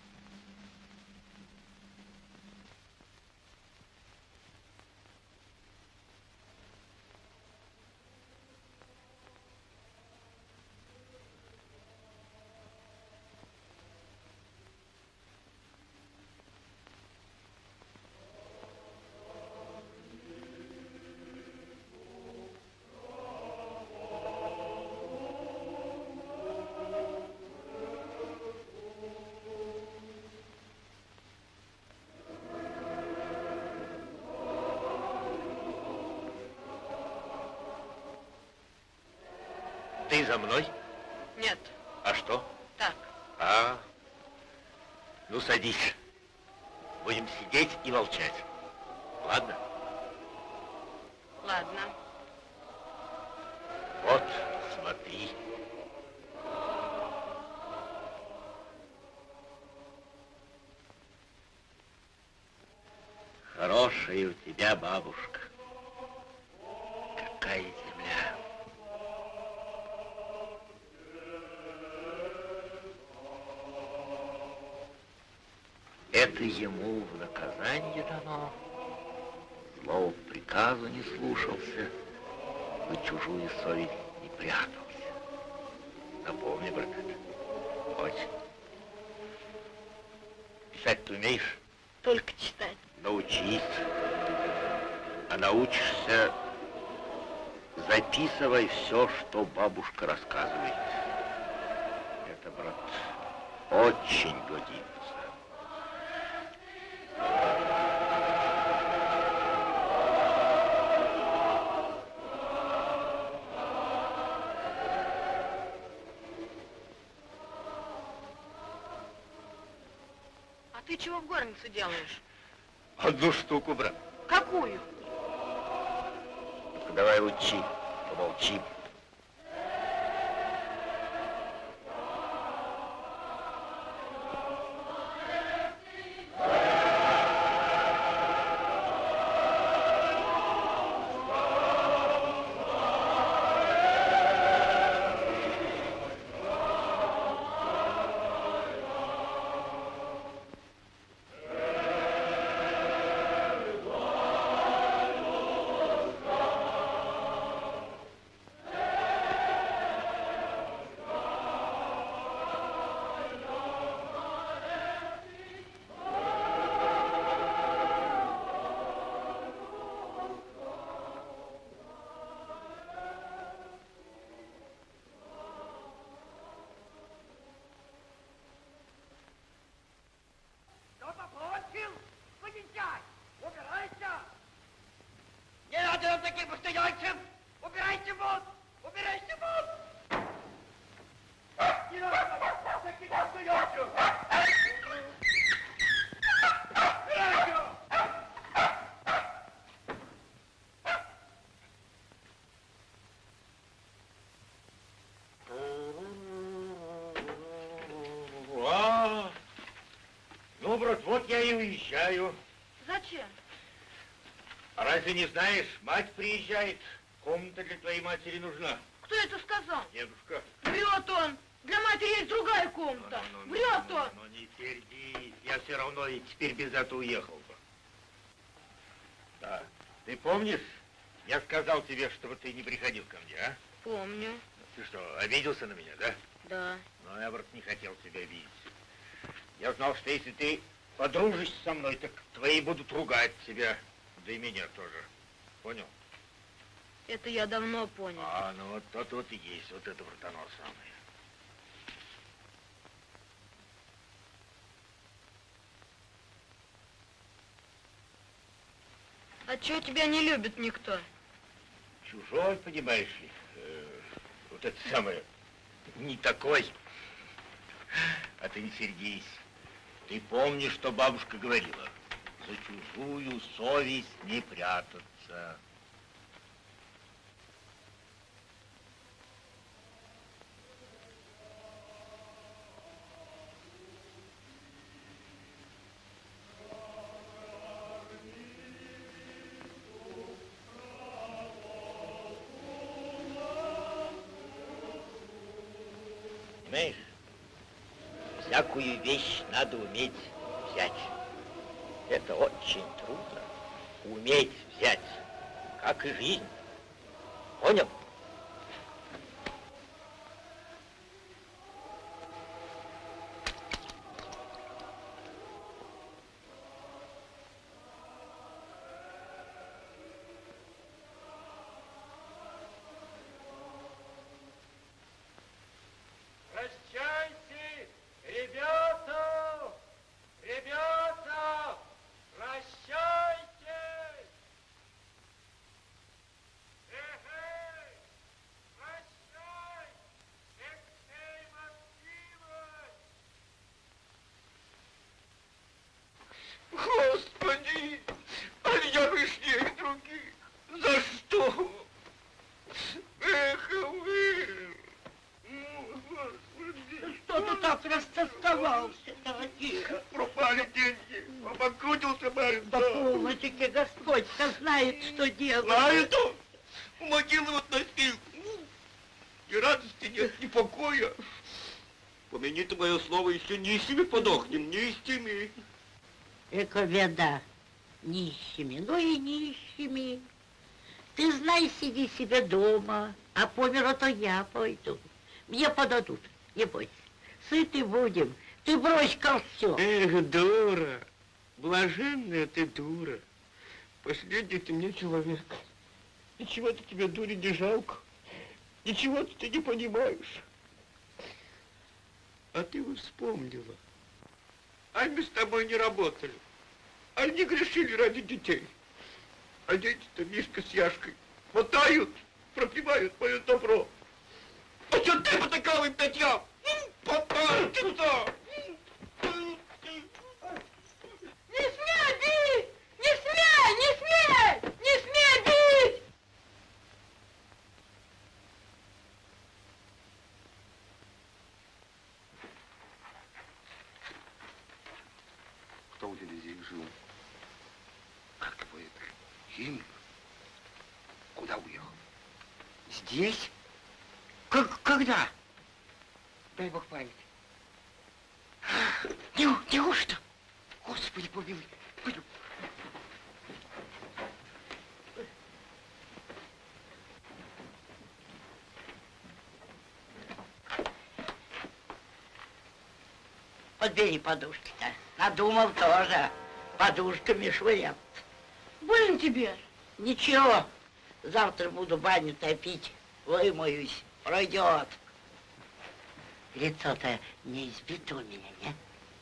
Ты за мной? Нет, А что? так. А, ну садись. Будем сидеть и молчать. Ладно? Ладно. Вот, смотри. Хорошая у тебя бабушка. Какая земля. Это ему в наказание дано. Злого приказу не слушался, на чужую совесть не прятался. Запомни, брат, это. Очень. Писать ты умеешь? Только читать. Научись. А научишься, записывай все, что бабушка рассказывает. Это, брат, очень годится. А ты чего в горнице делаешь? Одну штуку, брат. Какую? Давай учи, помолчи. Ну, брат, вот я и уезжаю. Зачем? А разве не знаешь, мать приезжает, комната для твоей матери нужна. Кто это сказал? Дедушка. Врет он. Для матери есть другая комната. Ну, ну, ну, Врет ну, он. Ну, не сердись, я все равно и теперь без этого уехал бы. Да. Ты помнишь, я сказал тебе, чтобы ты не приходил ко мне, а? Помню. Ты что, обиделся на меня, да? Да. Но я, брат, не хотел тебя обидеть. Я знал, что если ты Подружишься со мной, так твои будут ругать тебя, да и меня тоже. Понял? Это я давно понял. А, ну вот тот вот и есть, вот это вот оно самое. А чего тебя не любит никто? Чужой, понимаешь ли, э, вот это самое, не такой. А ты не сердись. Ты помни, что бабушка говорила. За чужую совесть не прятаться. Понимаешь, всякую вещь надо уметь взять. Это очень трудно, уметь взять, как и жизнь. Понял? Прощайте, ребята! Ребята! Прощайте! Эй, прощай! Эй, Максимыч! Господи! А я вышнее других! За что? Эх, вы! Что ты так растосковался, дорогие? Пропали деньги, обанкротился барин. Да полночи, Господь-то знает, что делать. Знает он, у могилы вот настиг. Ни радости нет, ни покоя. Помяни ты мое слово, еще нищими подохнем, нищими. Эка беда, нищими, ну и нищими. Ты знай, сиди себе дома, а по миру то я пойду. Мне подадут, не бойся. Сыты будем, ты брось-ка все. Эх, дура, блаженная ты дура. Последний ты мне человек. Ничего-то тебе, дури, не жалко. Ничего-то ты не понимаешь. А ты бы вспомнила. Аль мы с тобой не работали. Аль не грешили ради детей. А дети-то Мишка с Яшкой мотают, пропивают мое добро. А что ты потакал им татьям? Попал ты туда! Не смей бить! Не смей! Не смей! Не смей бить! Кто у тебя здесь жил? Как его это? Химик? Куда уехал? Здесь? Как, когда? Дай Бог память. Не, неужто? Господи, помилуй. Пойдем. Подбери подушки-то. Надумал тоже подушками швыряться. Больно тебе? Ничего, завтра буду баню топить, вымоюсь, пройдет. Лицо-то не избито у меня, нет?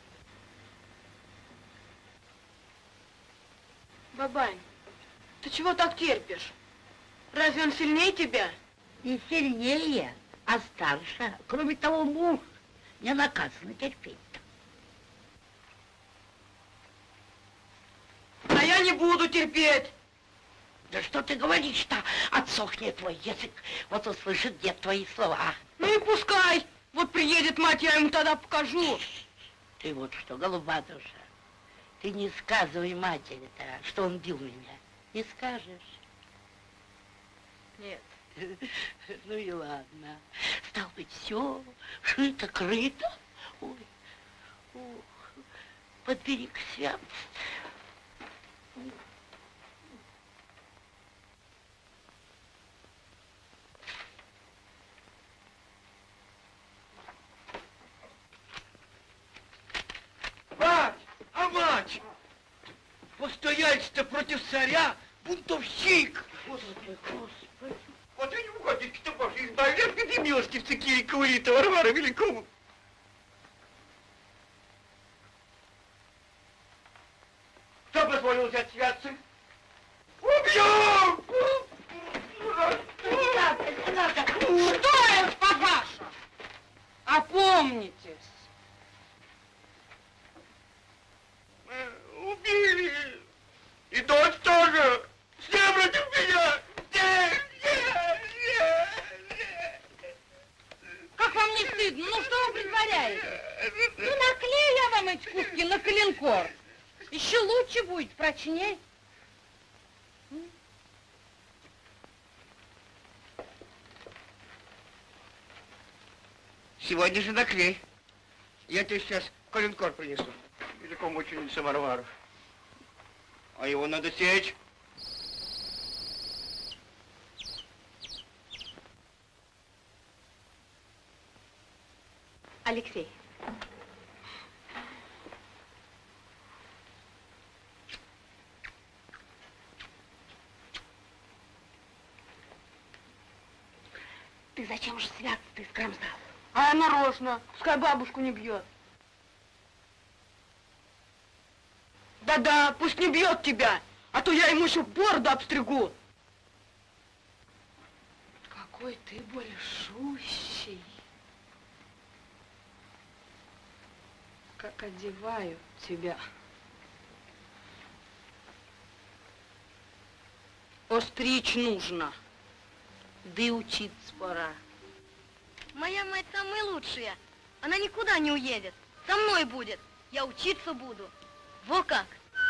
Бабань, ты чего так терпишь? Разве он сильнее тебя? Не сильнее, а старше. Кроме того, муж не наказано терпеть-то. А я не буду терпеть. Да что ты говоришь-то? Отсохнет твой язык. Вот услышит дед твои слова. Ну и пускай. Вот приедет мать, я ему тогда покажу. Ты вот что, голуба душа, ты не сказывай матери-то, что он бил меня. Не скажешь? Нет. Ну и ладно. Стал быть, все шито-крыто. Ой, ох, подбери к святу. Мать! А мать! Настояльство против царя, бунтовщик. Господи, Господи. Вот и не угодники-то божьи, избави от беды, милостивцы Кирика, Варвара Великого. Кто позволил взять святцы? Убью! Что это, папаша? Опомнитесь. Убили. И дочь тоже. Все против меня. Как вам не стыдно? Ну что вы притворяете? Ну наклею я вам эти куски на коленкор. Еще лучше будет, прочней. Сегодня же наклей. Я тебе сейчас коленкор принесу. Великому мученица Варвара. А его надо сечь. Алексей. Ты зачем же свят ты скромсал? А я нарочно, пускай бабушку не бьет. Да-да, пусть не бьет тебя, а то я ему еще бороду обстригу. Какой ты большущий. Как одеваю тебя. Остричь нужно. Да и учиться пора. Моя мать самая лучшая. Она никуда не уедет. Со мной будет. Я учиться буду. Во как.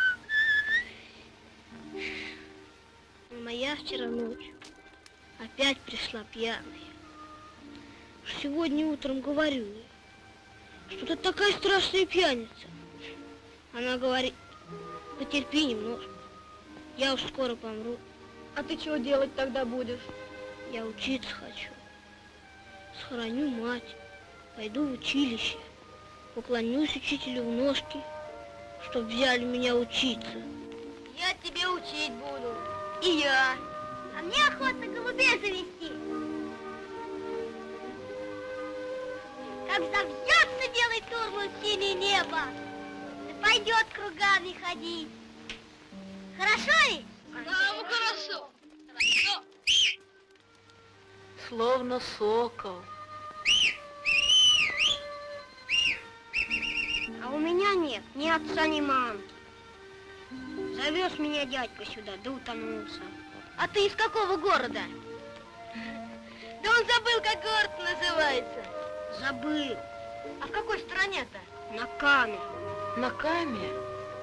Моя вчера ночью опять пришла пьяная. Сегодня утром говорю ей, что ты такая страшная пьяница. Она говорит, потерпи немножко. Я уж скоро помру. А ты чего делать тогда будешь? Я учиться хочу. Схороню мать, пойду в училище, поклонюсь учителю в ножки, чтоб взяли меня учиться. Я тебе учить буду. И я. А мне охота голубей завести. Как завьется белый турман в синее небо, да пойдет кругами ходить. Хорошо ведь? Да, ну хорошо. Хорошо. Словно сокол. А у меня нет ни отца, ни мамы. Завез меня дядька сюда, да утонулся. А ты из какого города? Да он забыл, как город называется. Забыл. А в какой стране-то? На Каме. На Каме?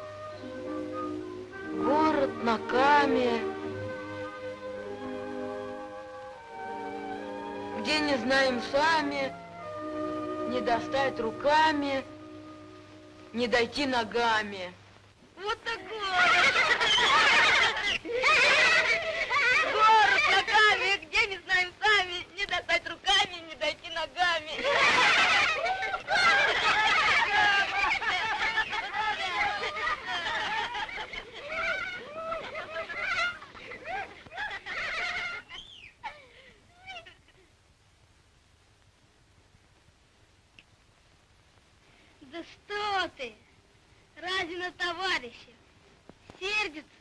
Город на Каме. Где не знаем сами, не достать руками, не дойти ногами. Вот такой. Город на Каме, где не знаем сами, не достать руками, не дойти ногами. Да что ты? Разве на товарища? Сердится?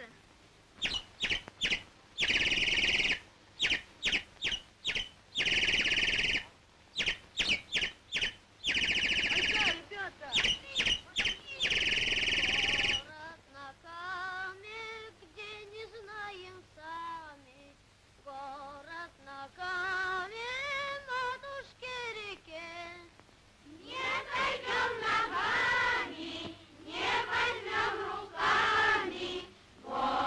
Ногами, не возьмем руками,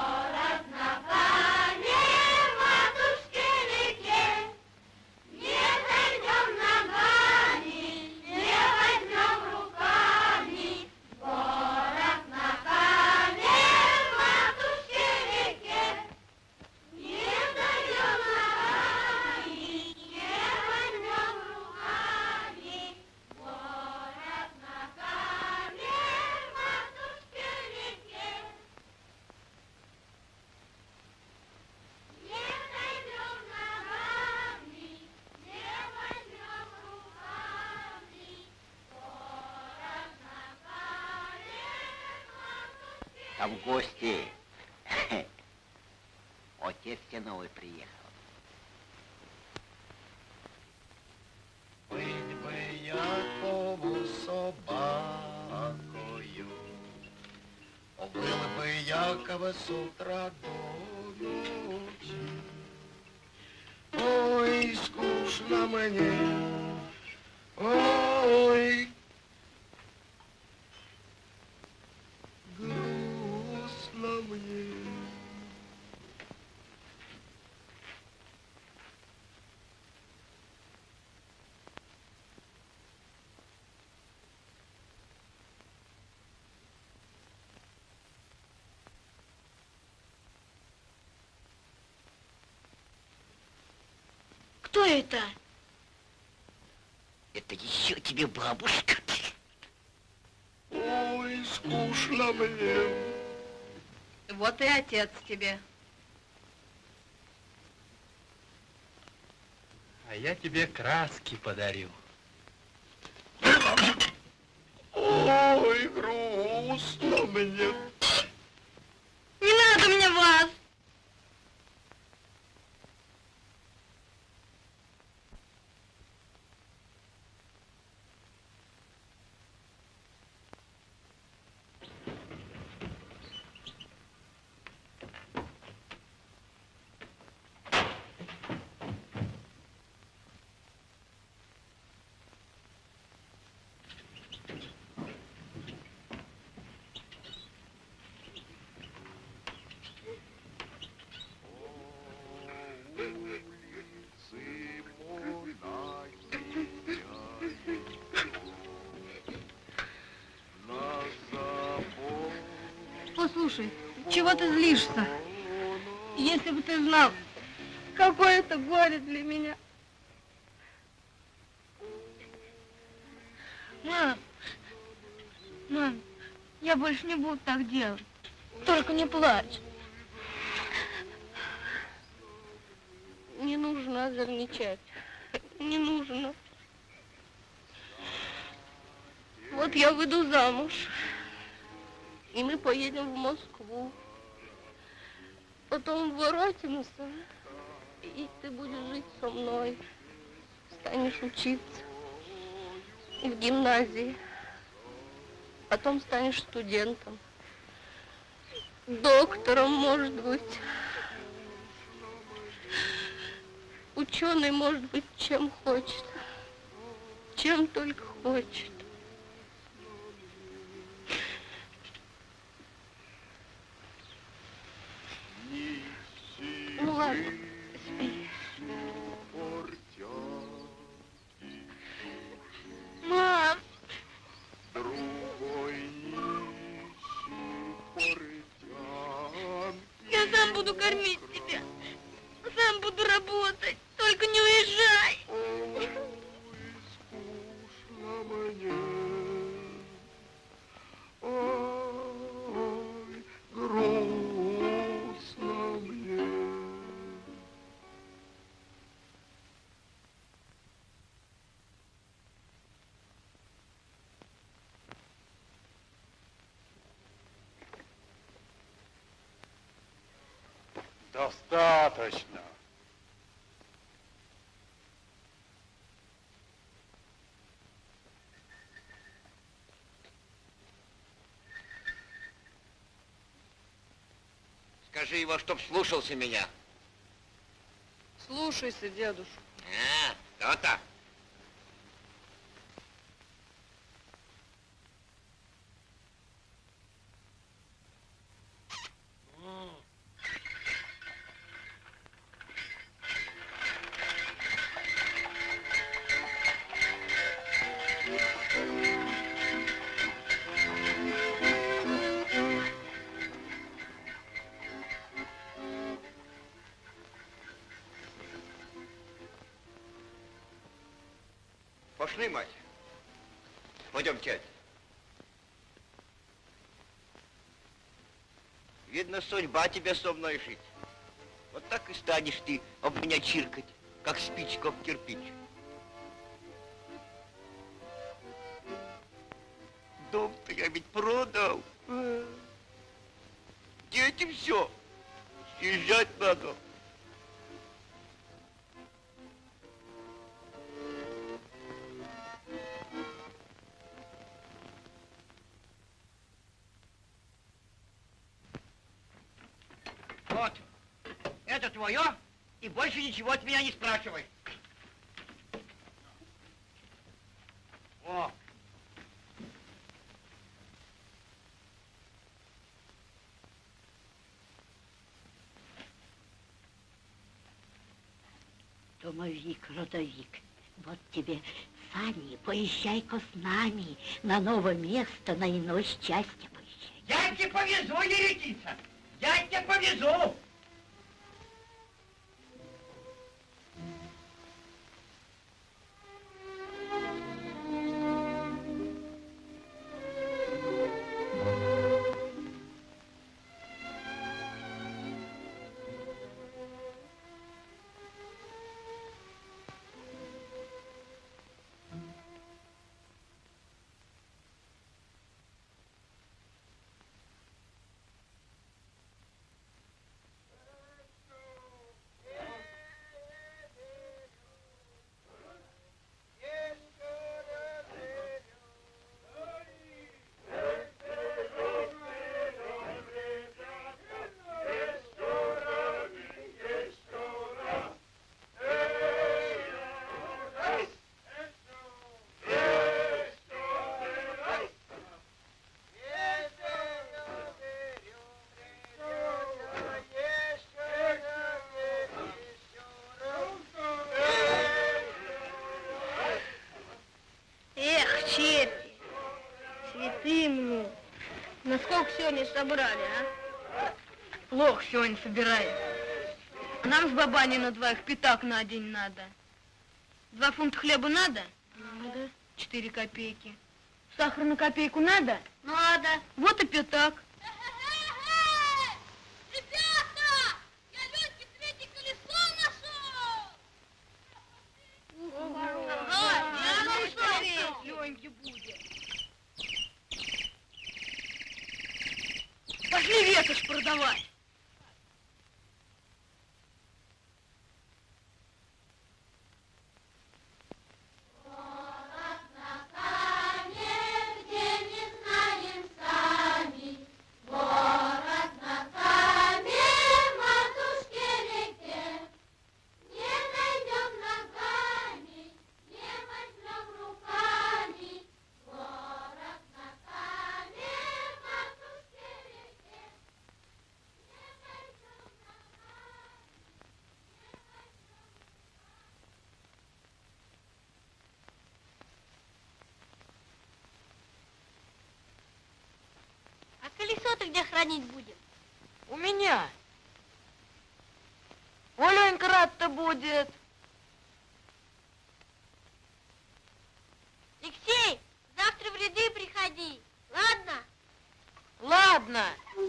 А в гости отец тебе новый приехал. Быть бы якому собакою, было бы якова с утра до ночи. Ой, скучно мне, ой, грустно мне. Кто это? Это еще тебе бабушка. Ой, скучно мне. Вот и отец тебе. А я тебе краски подарю. Ой, грустно мне. Не надо мне вас! Послушай, чего ты злишься? Если бы ты знал, какое это горе для меня. Мам, мам, я больше не буду так делать. Только не плачь. Не нужно озорничать. Не нужно. Вот я выйду замуж. И мы поедем в Москву. Потом воротимся, и ты будешь жить со мной. Станешь учиться в гимназии. Потом станешь студентом. Доктором, может быть. Ученый может быть чем хочет. Чем только хочет. Ну ладно, спи. Мам! Я сам буду кормить тебя. Сам буду работать. Только не уезжай. Ой, грустно мне. Достаточно. Скажи его, чтоб слушался меня. Слушайся, дедушка. А, то-то. Пошли, мать. Пойдем, тядь. Видно, судьба тебе со мной жить. Вот так и станешь ты об меня чиркать, как спичка об кирпич. Дом-то я ведь продал. этим все. Съезжать надо. Вот, это твое, и больше ничего от меня не спрашивай. О. Домовик, родовик, вот тебе сани, поезжай-ка с нами на новое место, на иное счастье поезжай. Я тебе повезу, еретица, я тебе повезу. Насколько сегодня собрали, а? Плохо сегодня собираем. Нам с бабаней на двоих пятак на день надо. Два фунта хлеба надо? Надо. Четыре копейки. Сахар на копейку надо? Надо. Вот и пятак. Ребята! Я Леньке третье колесо нашел! Леньке будет. Пошли ветошь продавать. Колесо-то где хранить будем? У меня. Оленька рад-то будет. Алексей, завтра в ряды приходи. Ладно? Ладно.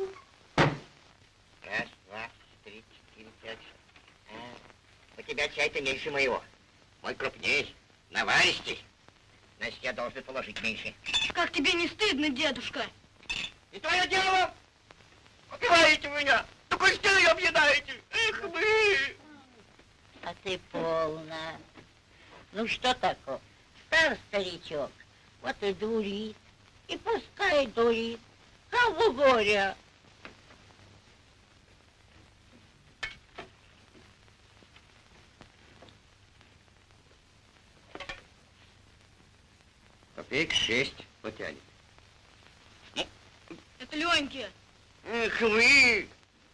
Раз, два, три, четыре, пять. А, у тебя чай-то меньше моего. Мой крупней, наваристей. Значит, я должен положить меньше. Как тебе не стыдно, дедушка? И твое дело! Убиваете меня! До костей объедаете! Эх вы! А ты полна. Ну что такое? Стар старичок, вот и дурит. И пускай дурит. Кого горя? Копеек шесть потянет. Это Леньке. Эх вы!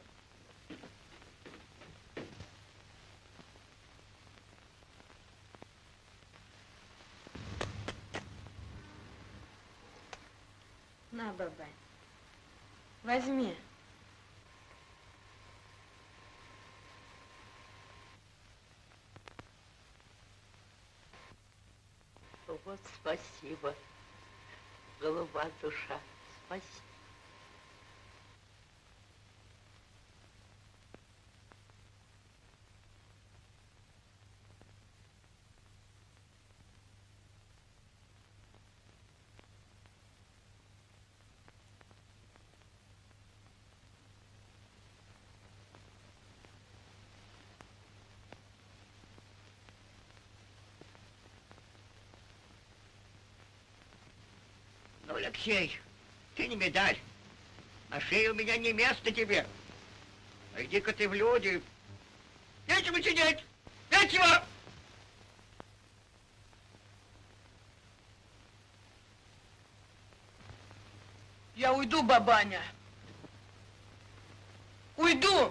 На, баба, возьми. Вот спасибо, голубая душа, спасибо. Алексей, ты не медаль. На шее у меня не место тебе. А иди-ка ты в люди. Нечего сидеть! Нечего! Я уйду, бабаня. Уйду!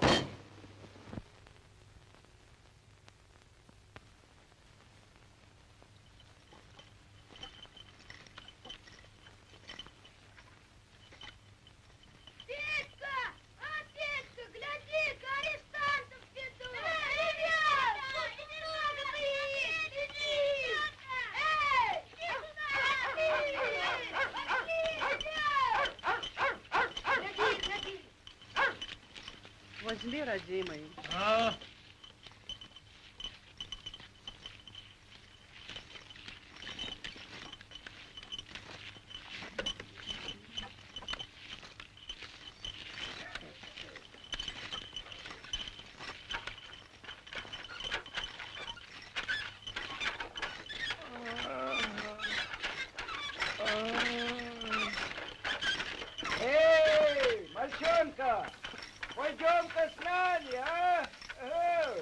Возьми, родимый. А? Эй, мальчонка, пойдем-ка с нами, а? Ага.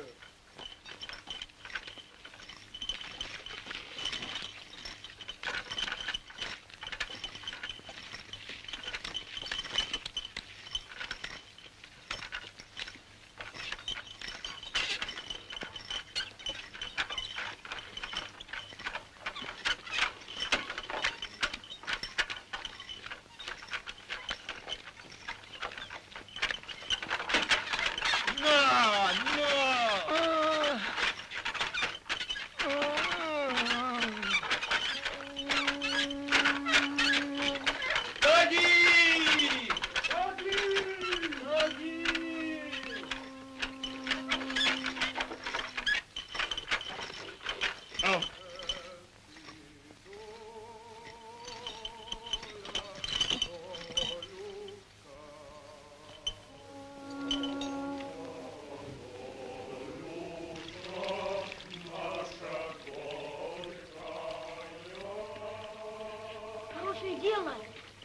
Хорошее дело.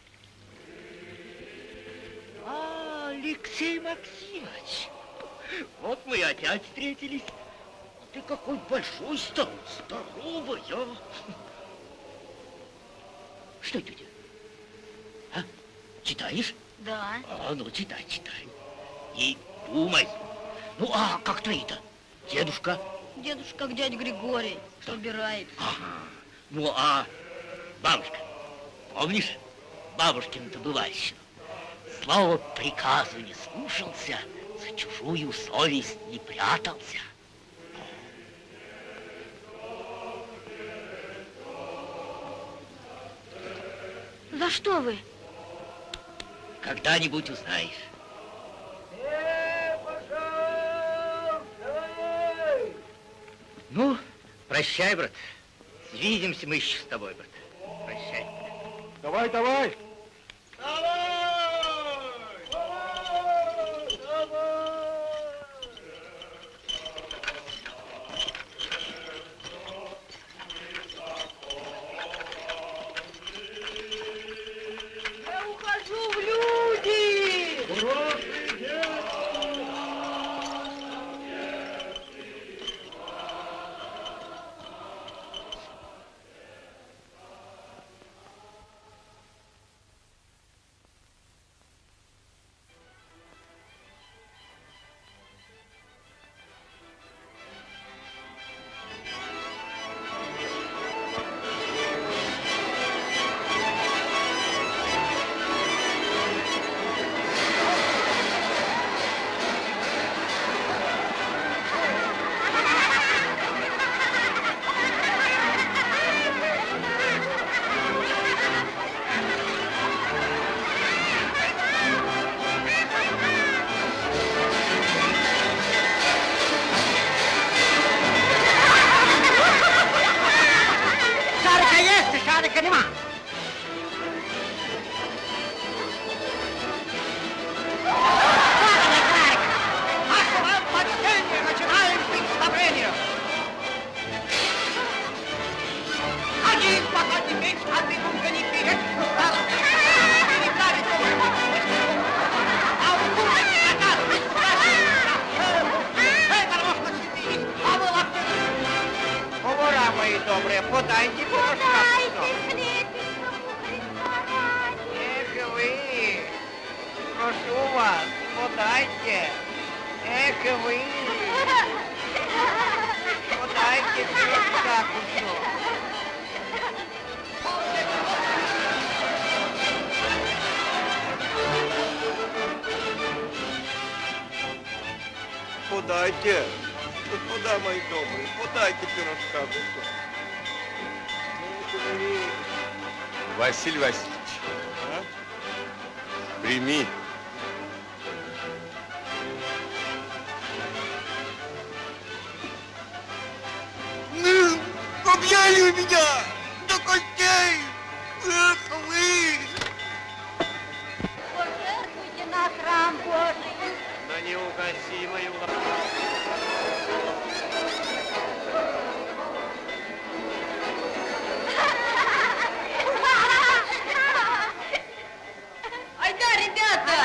А, Алексей Максимович, вот мы опять встретились. Ты какой большой стал, здоровый, а? Что это у тебя? А? Читаешь? Да. А, ну читай, читай. И думай. Ну, а как твои-то? Дедушка? Дедушка, как дядя Григорий, собирает. Ага. Ну, а бабушка? Помнишь? Бабушкин-то была еще. Слова приказу не слушался, за чужую совесть не прятался. За что вы? Когда-нибудь узнаешь. Э, пожалуйста, давай. Ну, прощай, брат. Свидимся мы еще с тобой, брат. Прощай. Давай, давай. Давай! Давай! Давай! Я ухожу в люди! Хороший день! подайте. Эх вы. Подайте пирожка кусок. Подайте. Господа мои добрые, подайте пирожка кусок. Василий Васильевич, А? прими. Ну, объяли вы меня до костей. Эх вы. Пожертвуйте на храм Божий. На неугасимую Айда, ребята!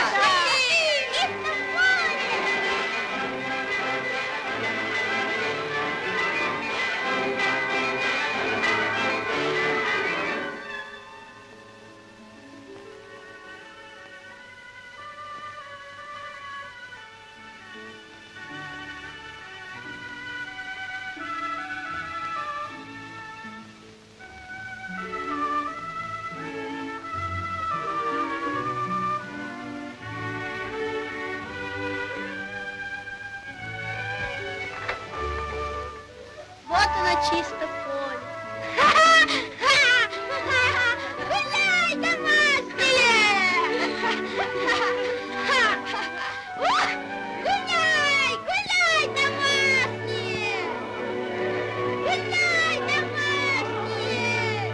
Вот оно чисто поле. Гуляй, домашние! Ух, гуляй, гуляй, домашние! Гуляй, домашние!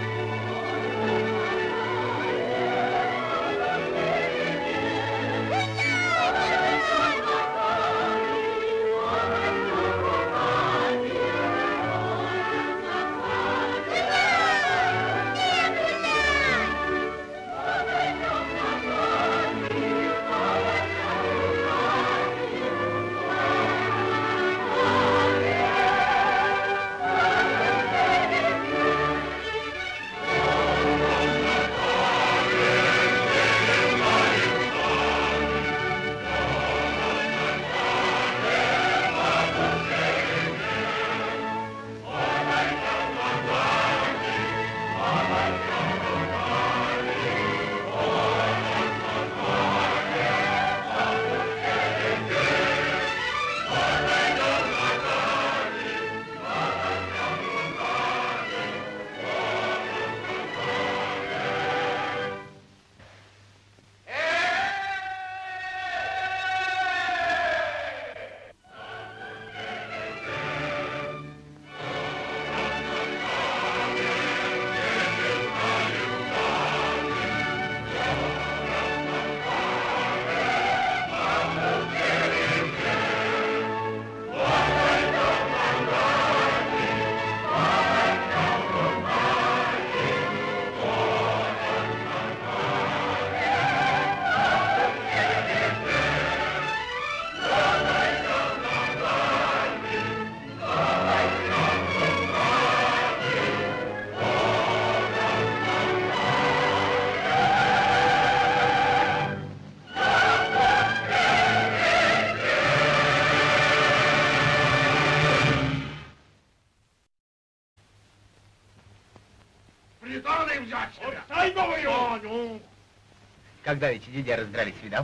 Когда эти дядя раздрались, видал?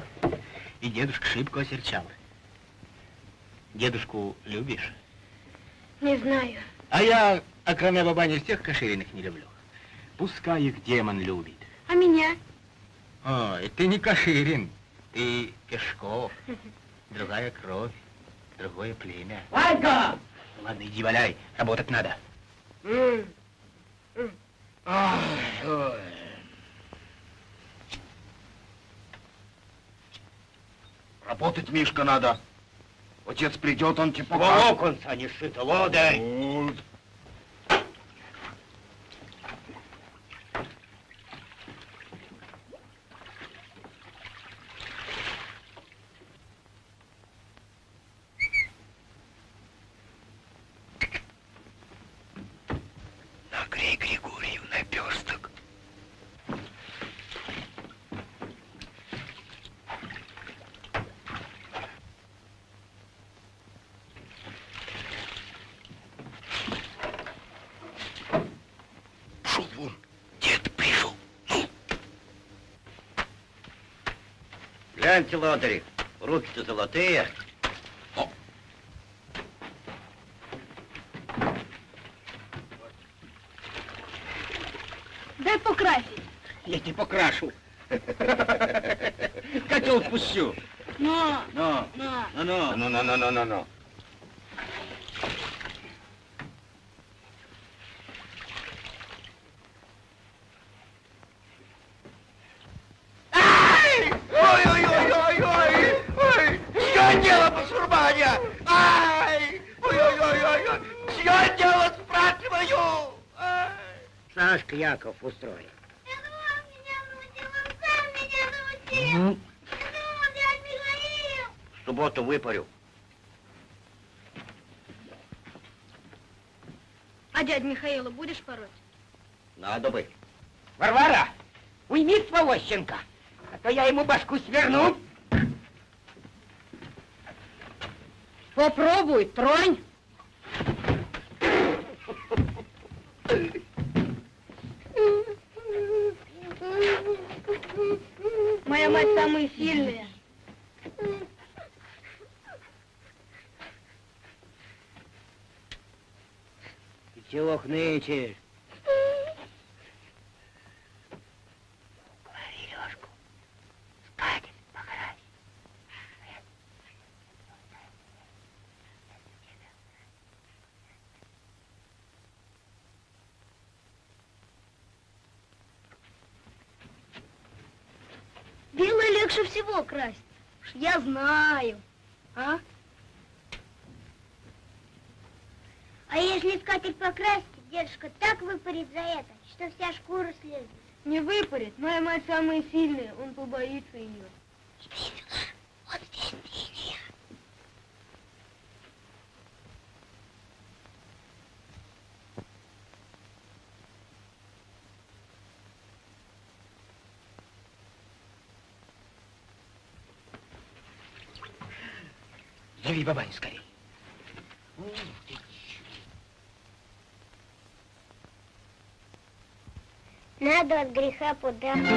И дедушка шибко осерчал. Дедушку любишь? Не знаю. А я, а кроме бабани, всех кошериных не люблю. Пускай их демон любит. А меня? Ой, ты не Каширин, ты Пешков. Другая кровь, другое племя. Ванька! Ладно, иди валяй, работать надо. Ай, ой. Работать, Мишка, надо. Отец придет, он тебе Свого покажет. конца не шито, лодай. Вот. Нагрей Григорию наперсток. Гляньте, лодыри, руки-то золотые. О. Дай покрасить. Я тебе покрашу. Котел спущу. Но, Ну, но. ну, ну. Ну, ну, ну, ну, ну, ну. Ой-ой-ой-ой-ой! Ой! Все дело басурмане! Ай! Ой-ой-ой-ой! Все дело спрашиваю! Ай! Сашка Яков устроил. Это он меня научил, он сам меня научил. Это он, дядь Михаил. В субботу выпарю. А дядь Михаила будешь пороть? Надо бы. Варвара, уйми своего щенка, а то я ему башку сверну. Попробуй, тронь. Моя мать самая сильная. Ты чего хнычешь? Говори, Лёшку, спать покрась. Белое легче всего красть. Уж я знаю. А? А если скатерть покрасить, дедушка так выпарит за это, что вся шкура слезет. Не выпарит. Моя мать самая сильная, он побоится ее. Иди сюда, вот здесь линия. Зови бабань скорей. Надо от греха податься.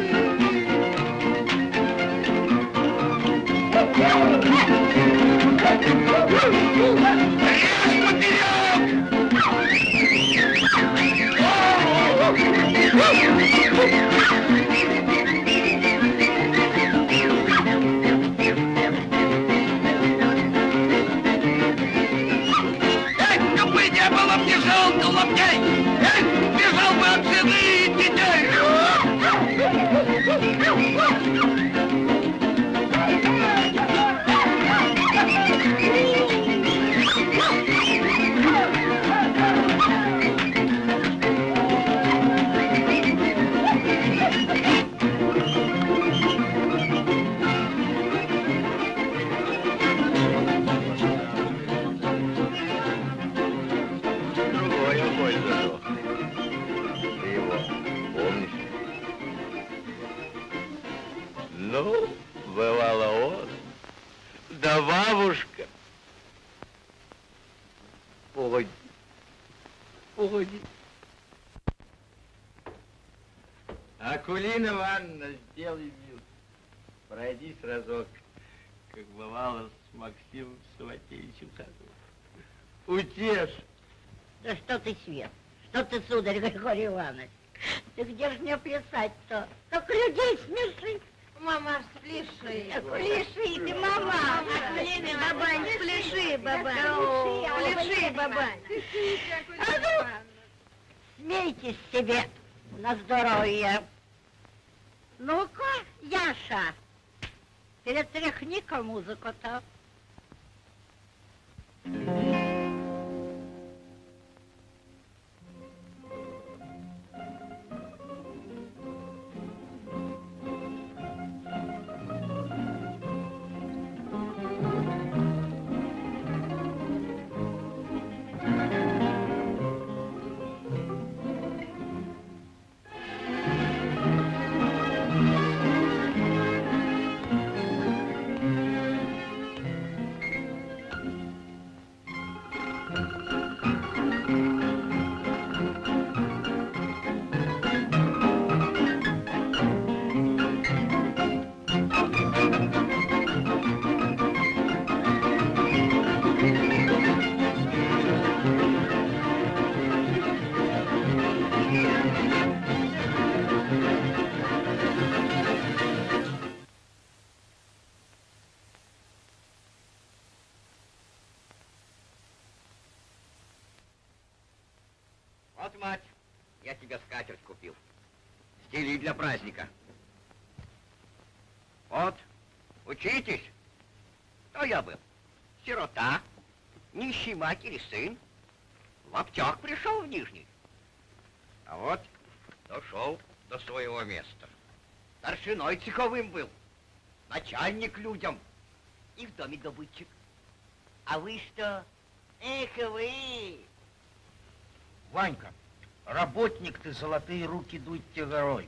Эх, бы не было мне жалко лаптей! Эх, бежал бы от жены и детей! Другой огонь зажег. Ты его помнишь? Ну, бывало он. Да бабушка. Погоди. Погоди. Акулина Ивановна, сделай милость. Пройдись разок, как бывало с Максимом Саватеевичем Хазовым. Утешь. Да что ты, Свет, что ты, сударь Григорий Иванович? Ты где ж мне плясать-то? Так людей смешить. Мама, спляши. Пляши ты, мама. Акулина, бабань, пляши, бабань. Пляши, бабань. А ну, смейтесь себе на здоровье. Ну-ка, Яша, перетряхни-ка музыку-то. Вот, мать, я тебе скатерть купил. Стили для праздника. Вот, учитесь. Кто я был? Сирота, нищий матери сын. В аптек пришел в Нижний. А вот дошел до своего места. Старшиной цеховым был. Начальник людям. И в доме добытчик. А вы что? Эх вы! Ванька, работник ты, золотые руки дуть тебе горой.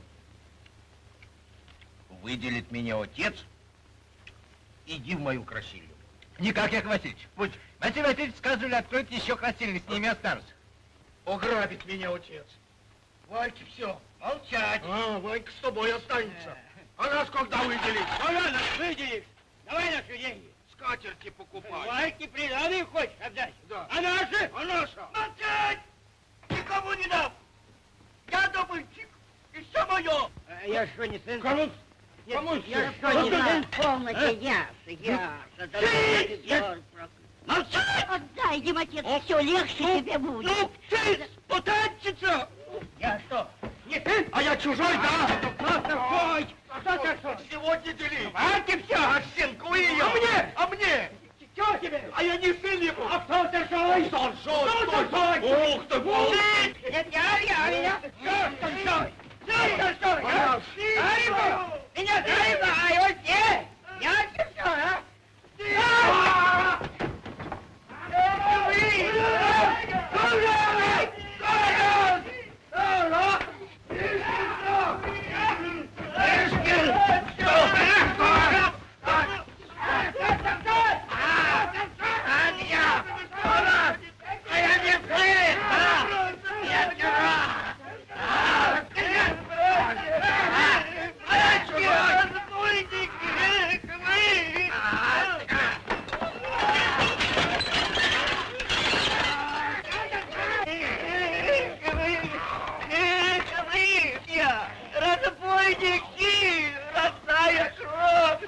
Выделит меня отец, иди в мою красилью. Никак, Яков Васильевич. Будь. Василий Васильевич сказывали, откроет еще красильник, с ними останутся. Ограбит меня отец. Ваньке все, молчать. А, Ванька с тобой останется. А нас когда выделить? Куда нас выделишь? Давай наши деньги. Скатерти покупай. Ваньке приданые хочешь отдать? Да. А наши? А наша? Молчать! Никому не дам! Я добытчик, и все мое! А я что, не сын? Кому? Нет, Кому я сын? что, не Ну, сын? Полностью, я, я. Ты! Молчать! Отдай, Демотец, все легче тебе будет. Ну, ты, потанчица! Я что? Не ты? А я чужой, да? Кто такой? Кто такой? Сегодня дели. Давайте все! А стенку ее. А мне? А мне? Что тебе? А я не сын его. А кто старшой? Старшой. Кто старшой? Ух ты, бог. Нет, я, я, я. Кто старшой? Кто старшой? А Я? Арифу! Меня Арифа, а его где? Я тебе все, а? А! Эх вы! Куда? Куда? Куда? Разбойники! Родная кровь!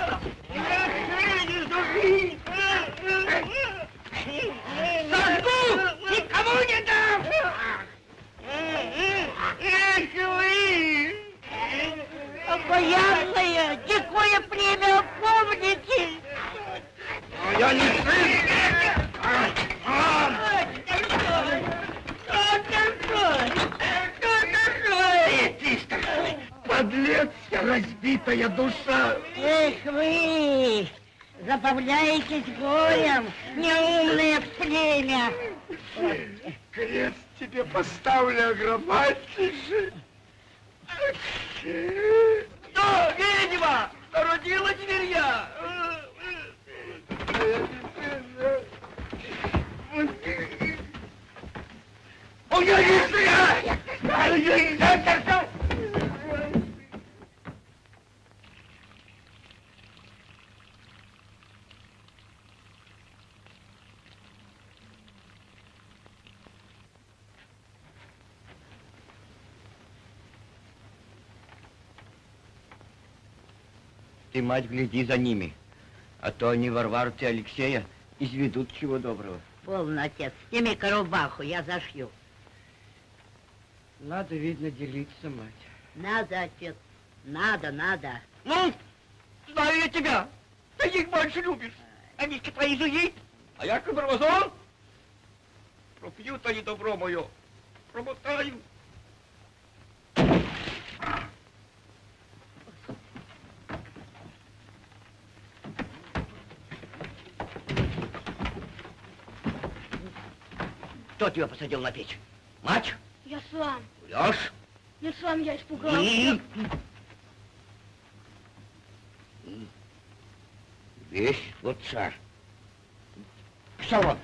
Сожгу! Никому не дам! Эх вы! Окаянное, дикое племя, помните? А я не сын. Подлец, разбитая душа. Эх вы, забавляетесь горем, неумное племя. Крест тебе поставлю, огромнейший. Кто, ведьма? Родила зверья? У меня не зря! Ты, мать, гляди за ними, а то они Варвару-то Алексея изведут чего доброго. Полно, отец, сними-ка рубаху, я зашью. Надо, видно, делиться, мать. Надо, отец, надо, надо. Ну, знаю я тебя. Ты их больше любишь. Они-ка твои жуи. А я кабарвазон. Пропьют они добро мое. Промотаю. Кто тебя посадил на печь? Мать? Я сам. Врешь? Я сам, я испугался. И... Весь вот царь. Пошел вон.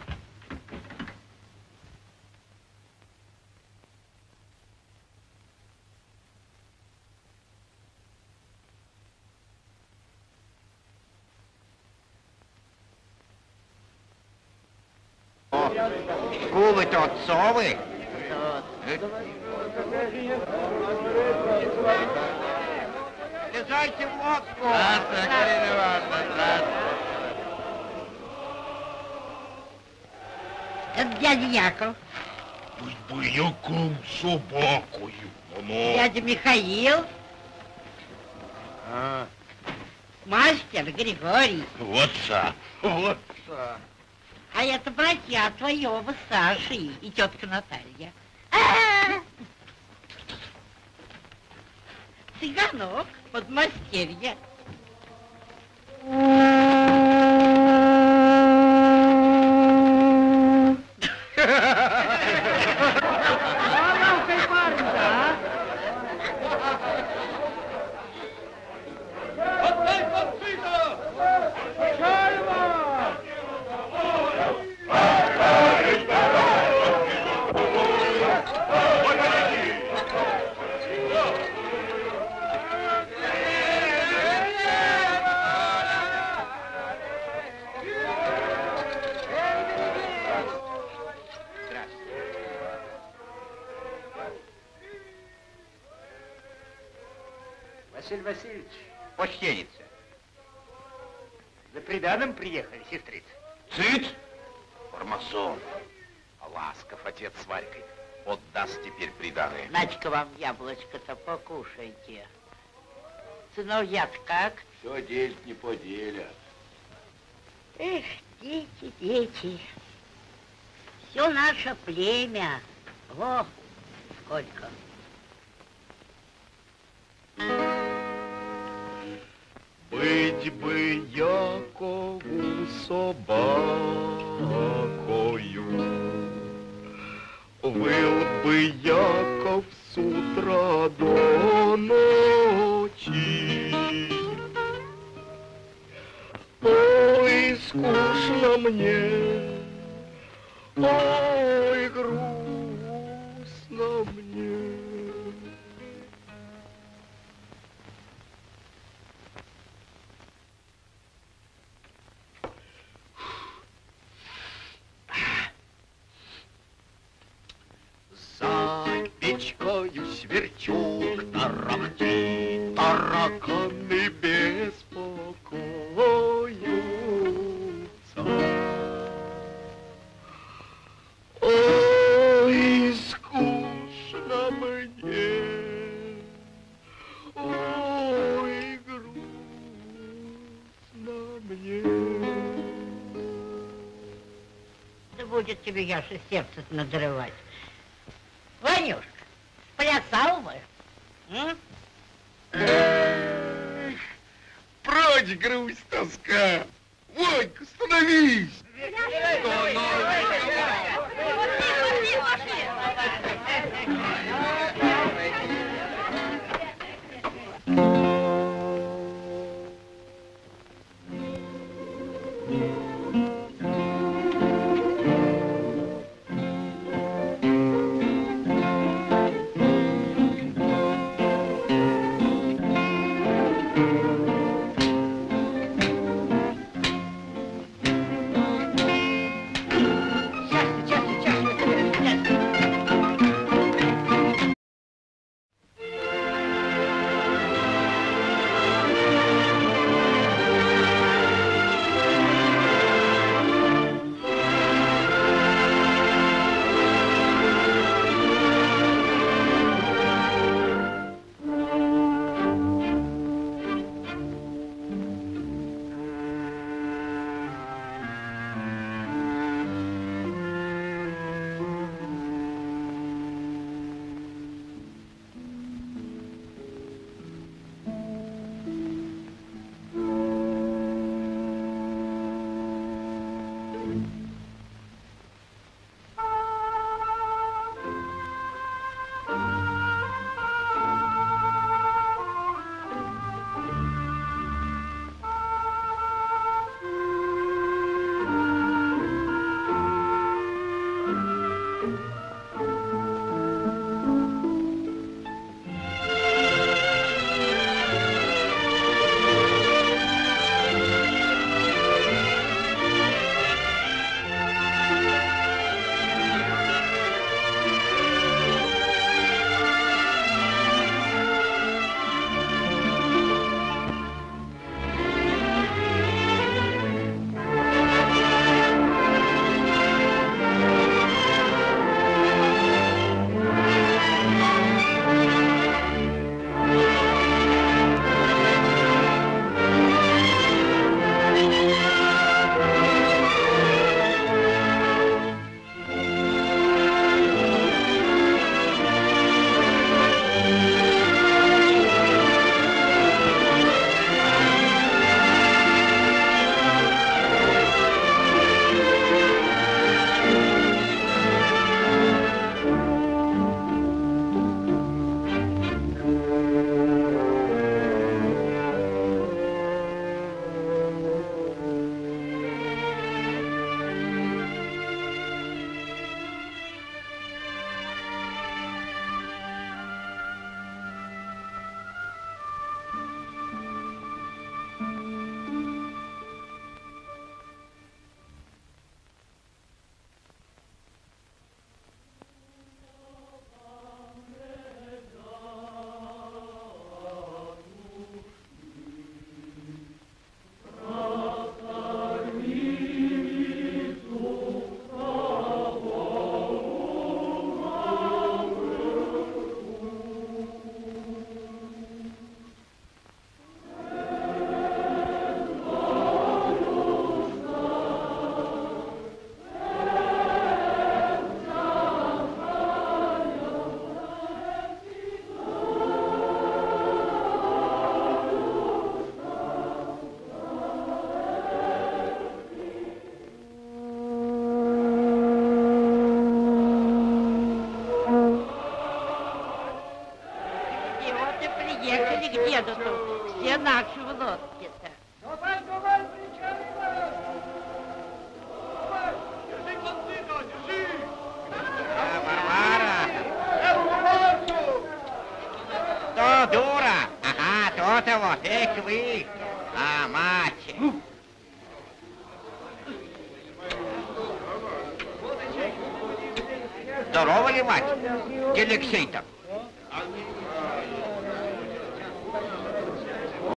Губы-то отцовы. Лезайте в лодку. Здравствуй, Карина Ивановна, здравствуй. Это дядя Яков. Быть бояком собакою. Ну. Дядя Михаил. А. Мастер Григорий. Вот са. Вот са. А это братья твоего Саши и тетка Наталья. А-а-а! Цыганок, подмастерье. Василий Васильевич, почтенница. За приданым приехали, сестрица. Цыц! Формасон. Ласков отец с Варькой. Отдаст теперь приданое. Надь-ка вам яблочко-то покушайте. Сыновья-то как? Все делить не поделят. Эх, дети, дети. Все наше племя. Во, сколько. Быть бы якову собакою, выл бы Яков с утра до ночи. Ой, скучно мне, ой, грустно мне. За печкою сверчок тарахтит, тараканы беспокоятся. Ой, скучно мне, ой, грустно мне. Да будет тебе, Яша, сердце надрывать. Ванюшка, сплясал бы? М? Эх, прочь грусть, тоска. Ванька, становись. деду-то все наши в лодке-то. Давай, давай, причаливай! Давай, держи концы, да, держи! А, Варвара! Эту То дура! Ага, то-то вот, эх вы! А, мать! Здорово ли, мать? Где Алексей-то?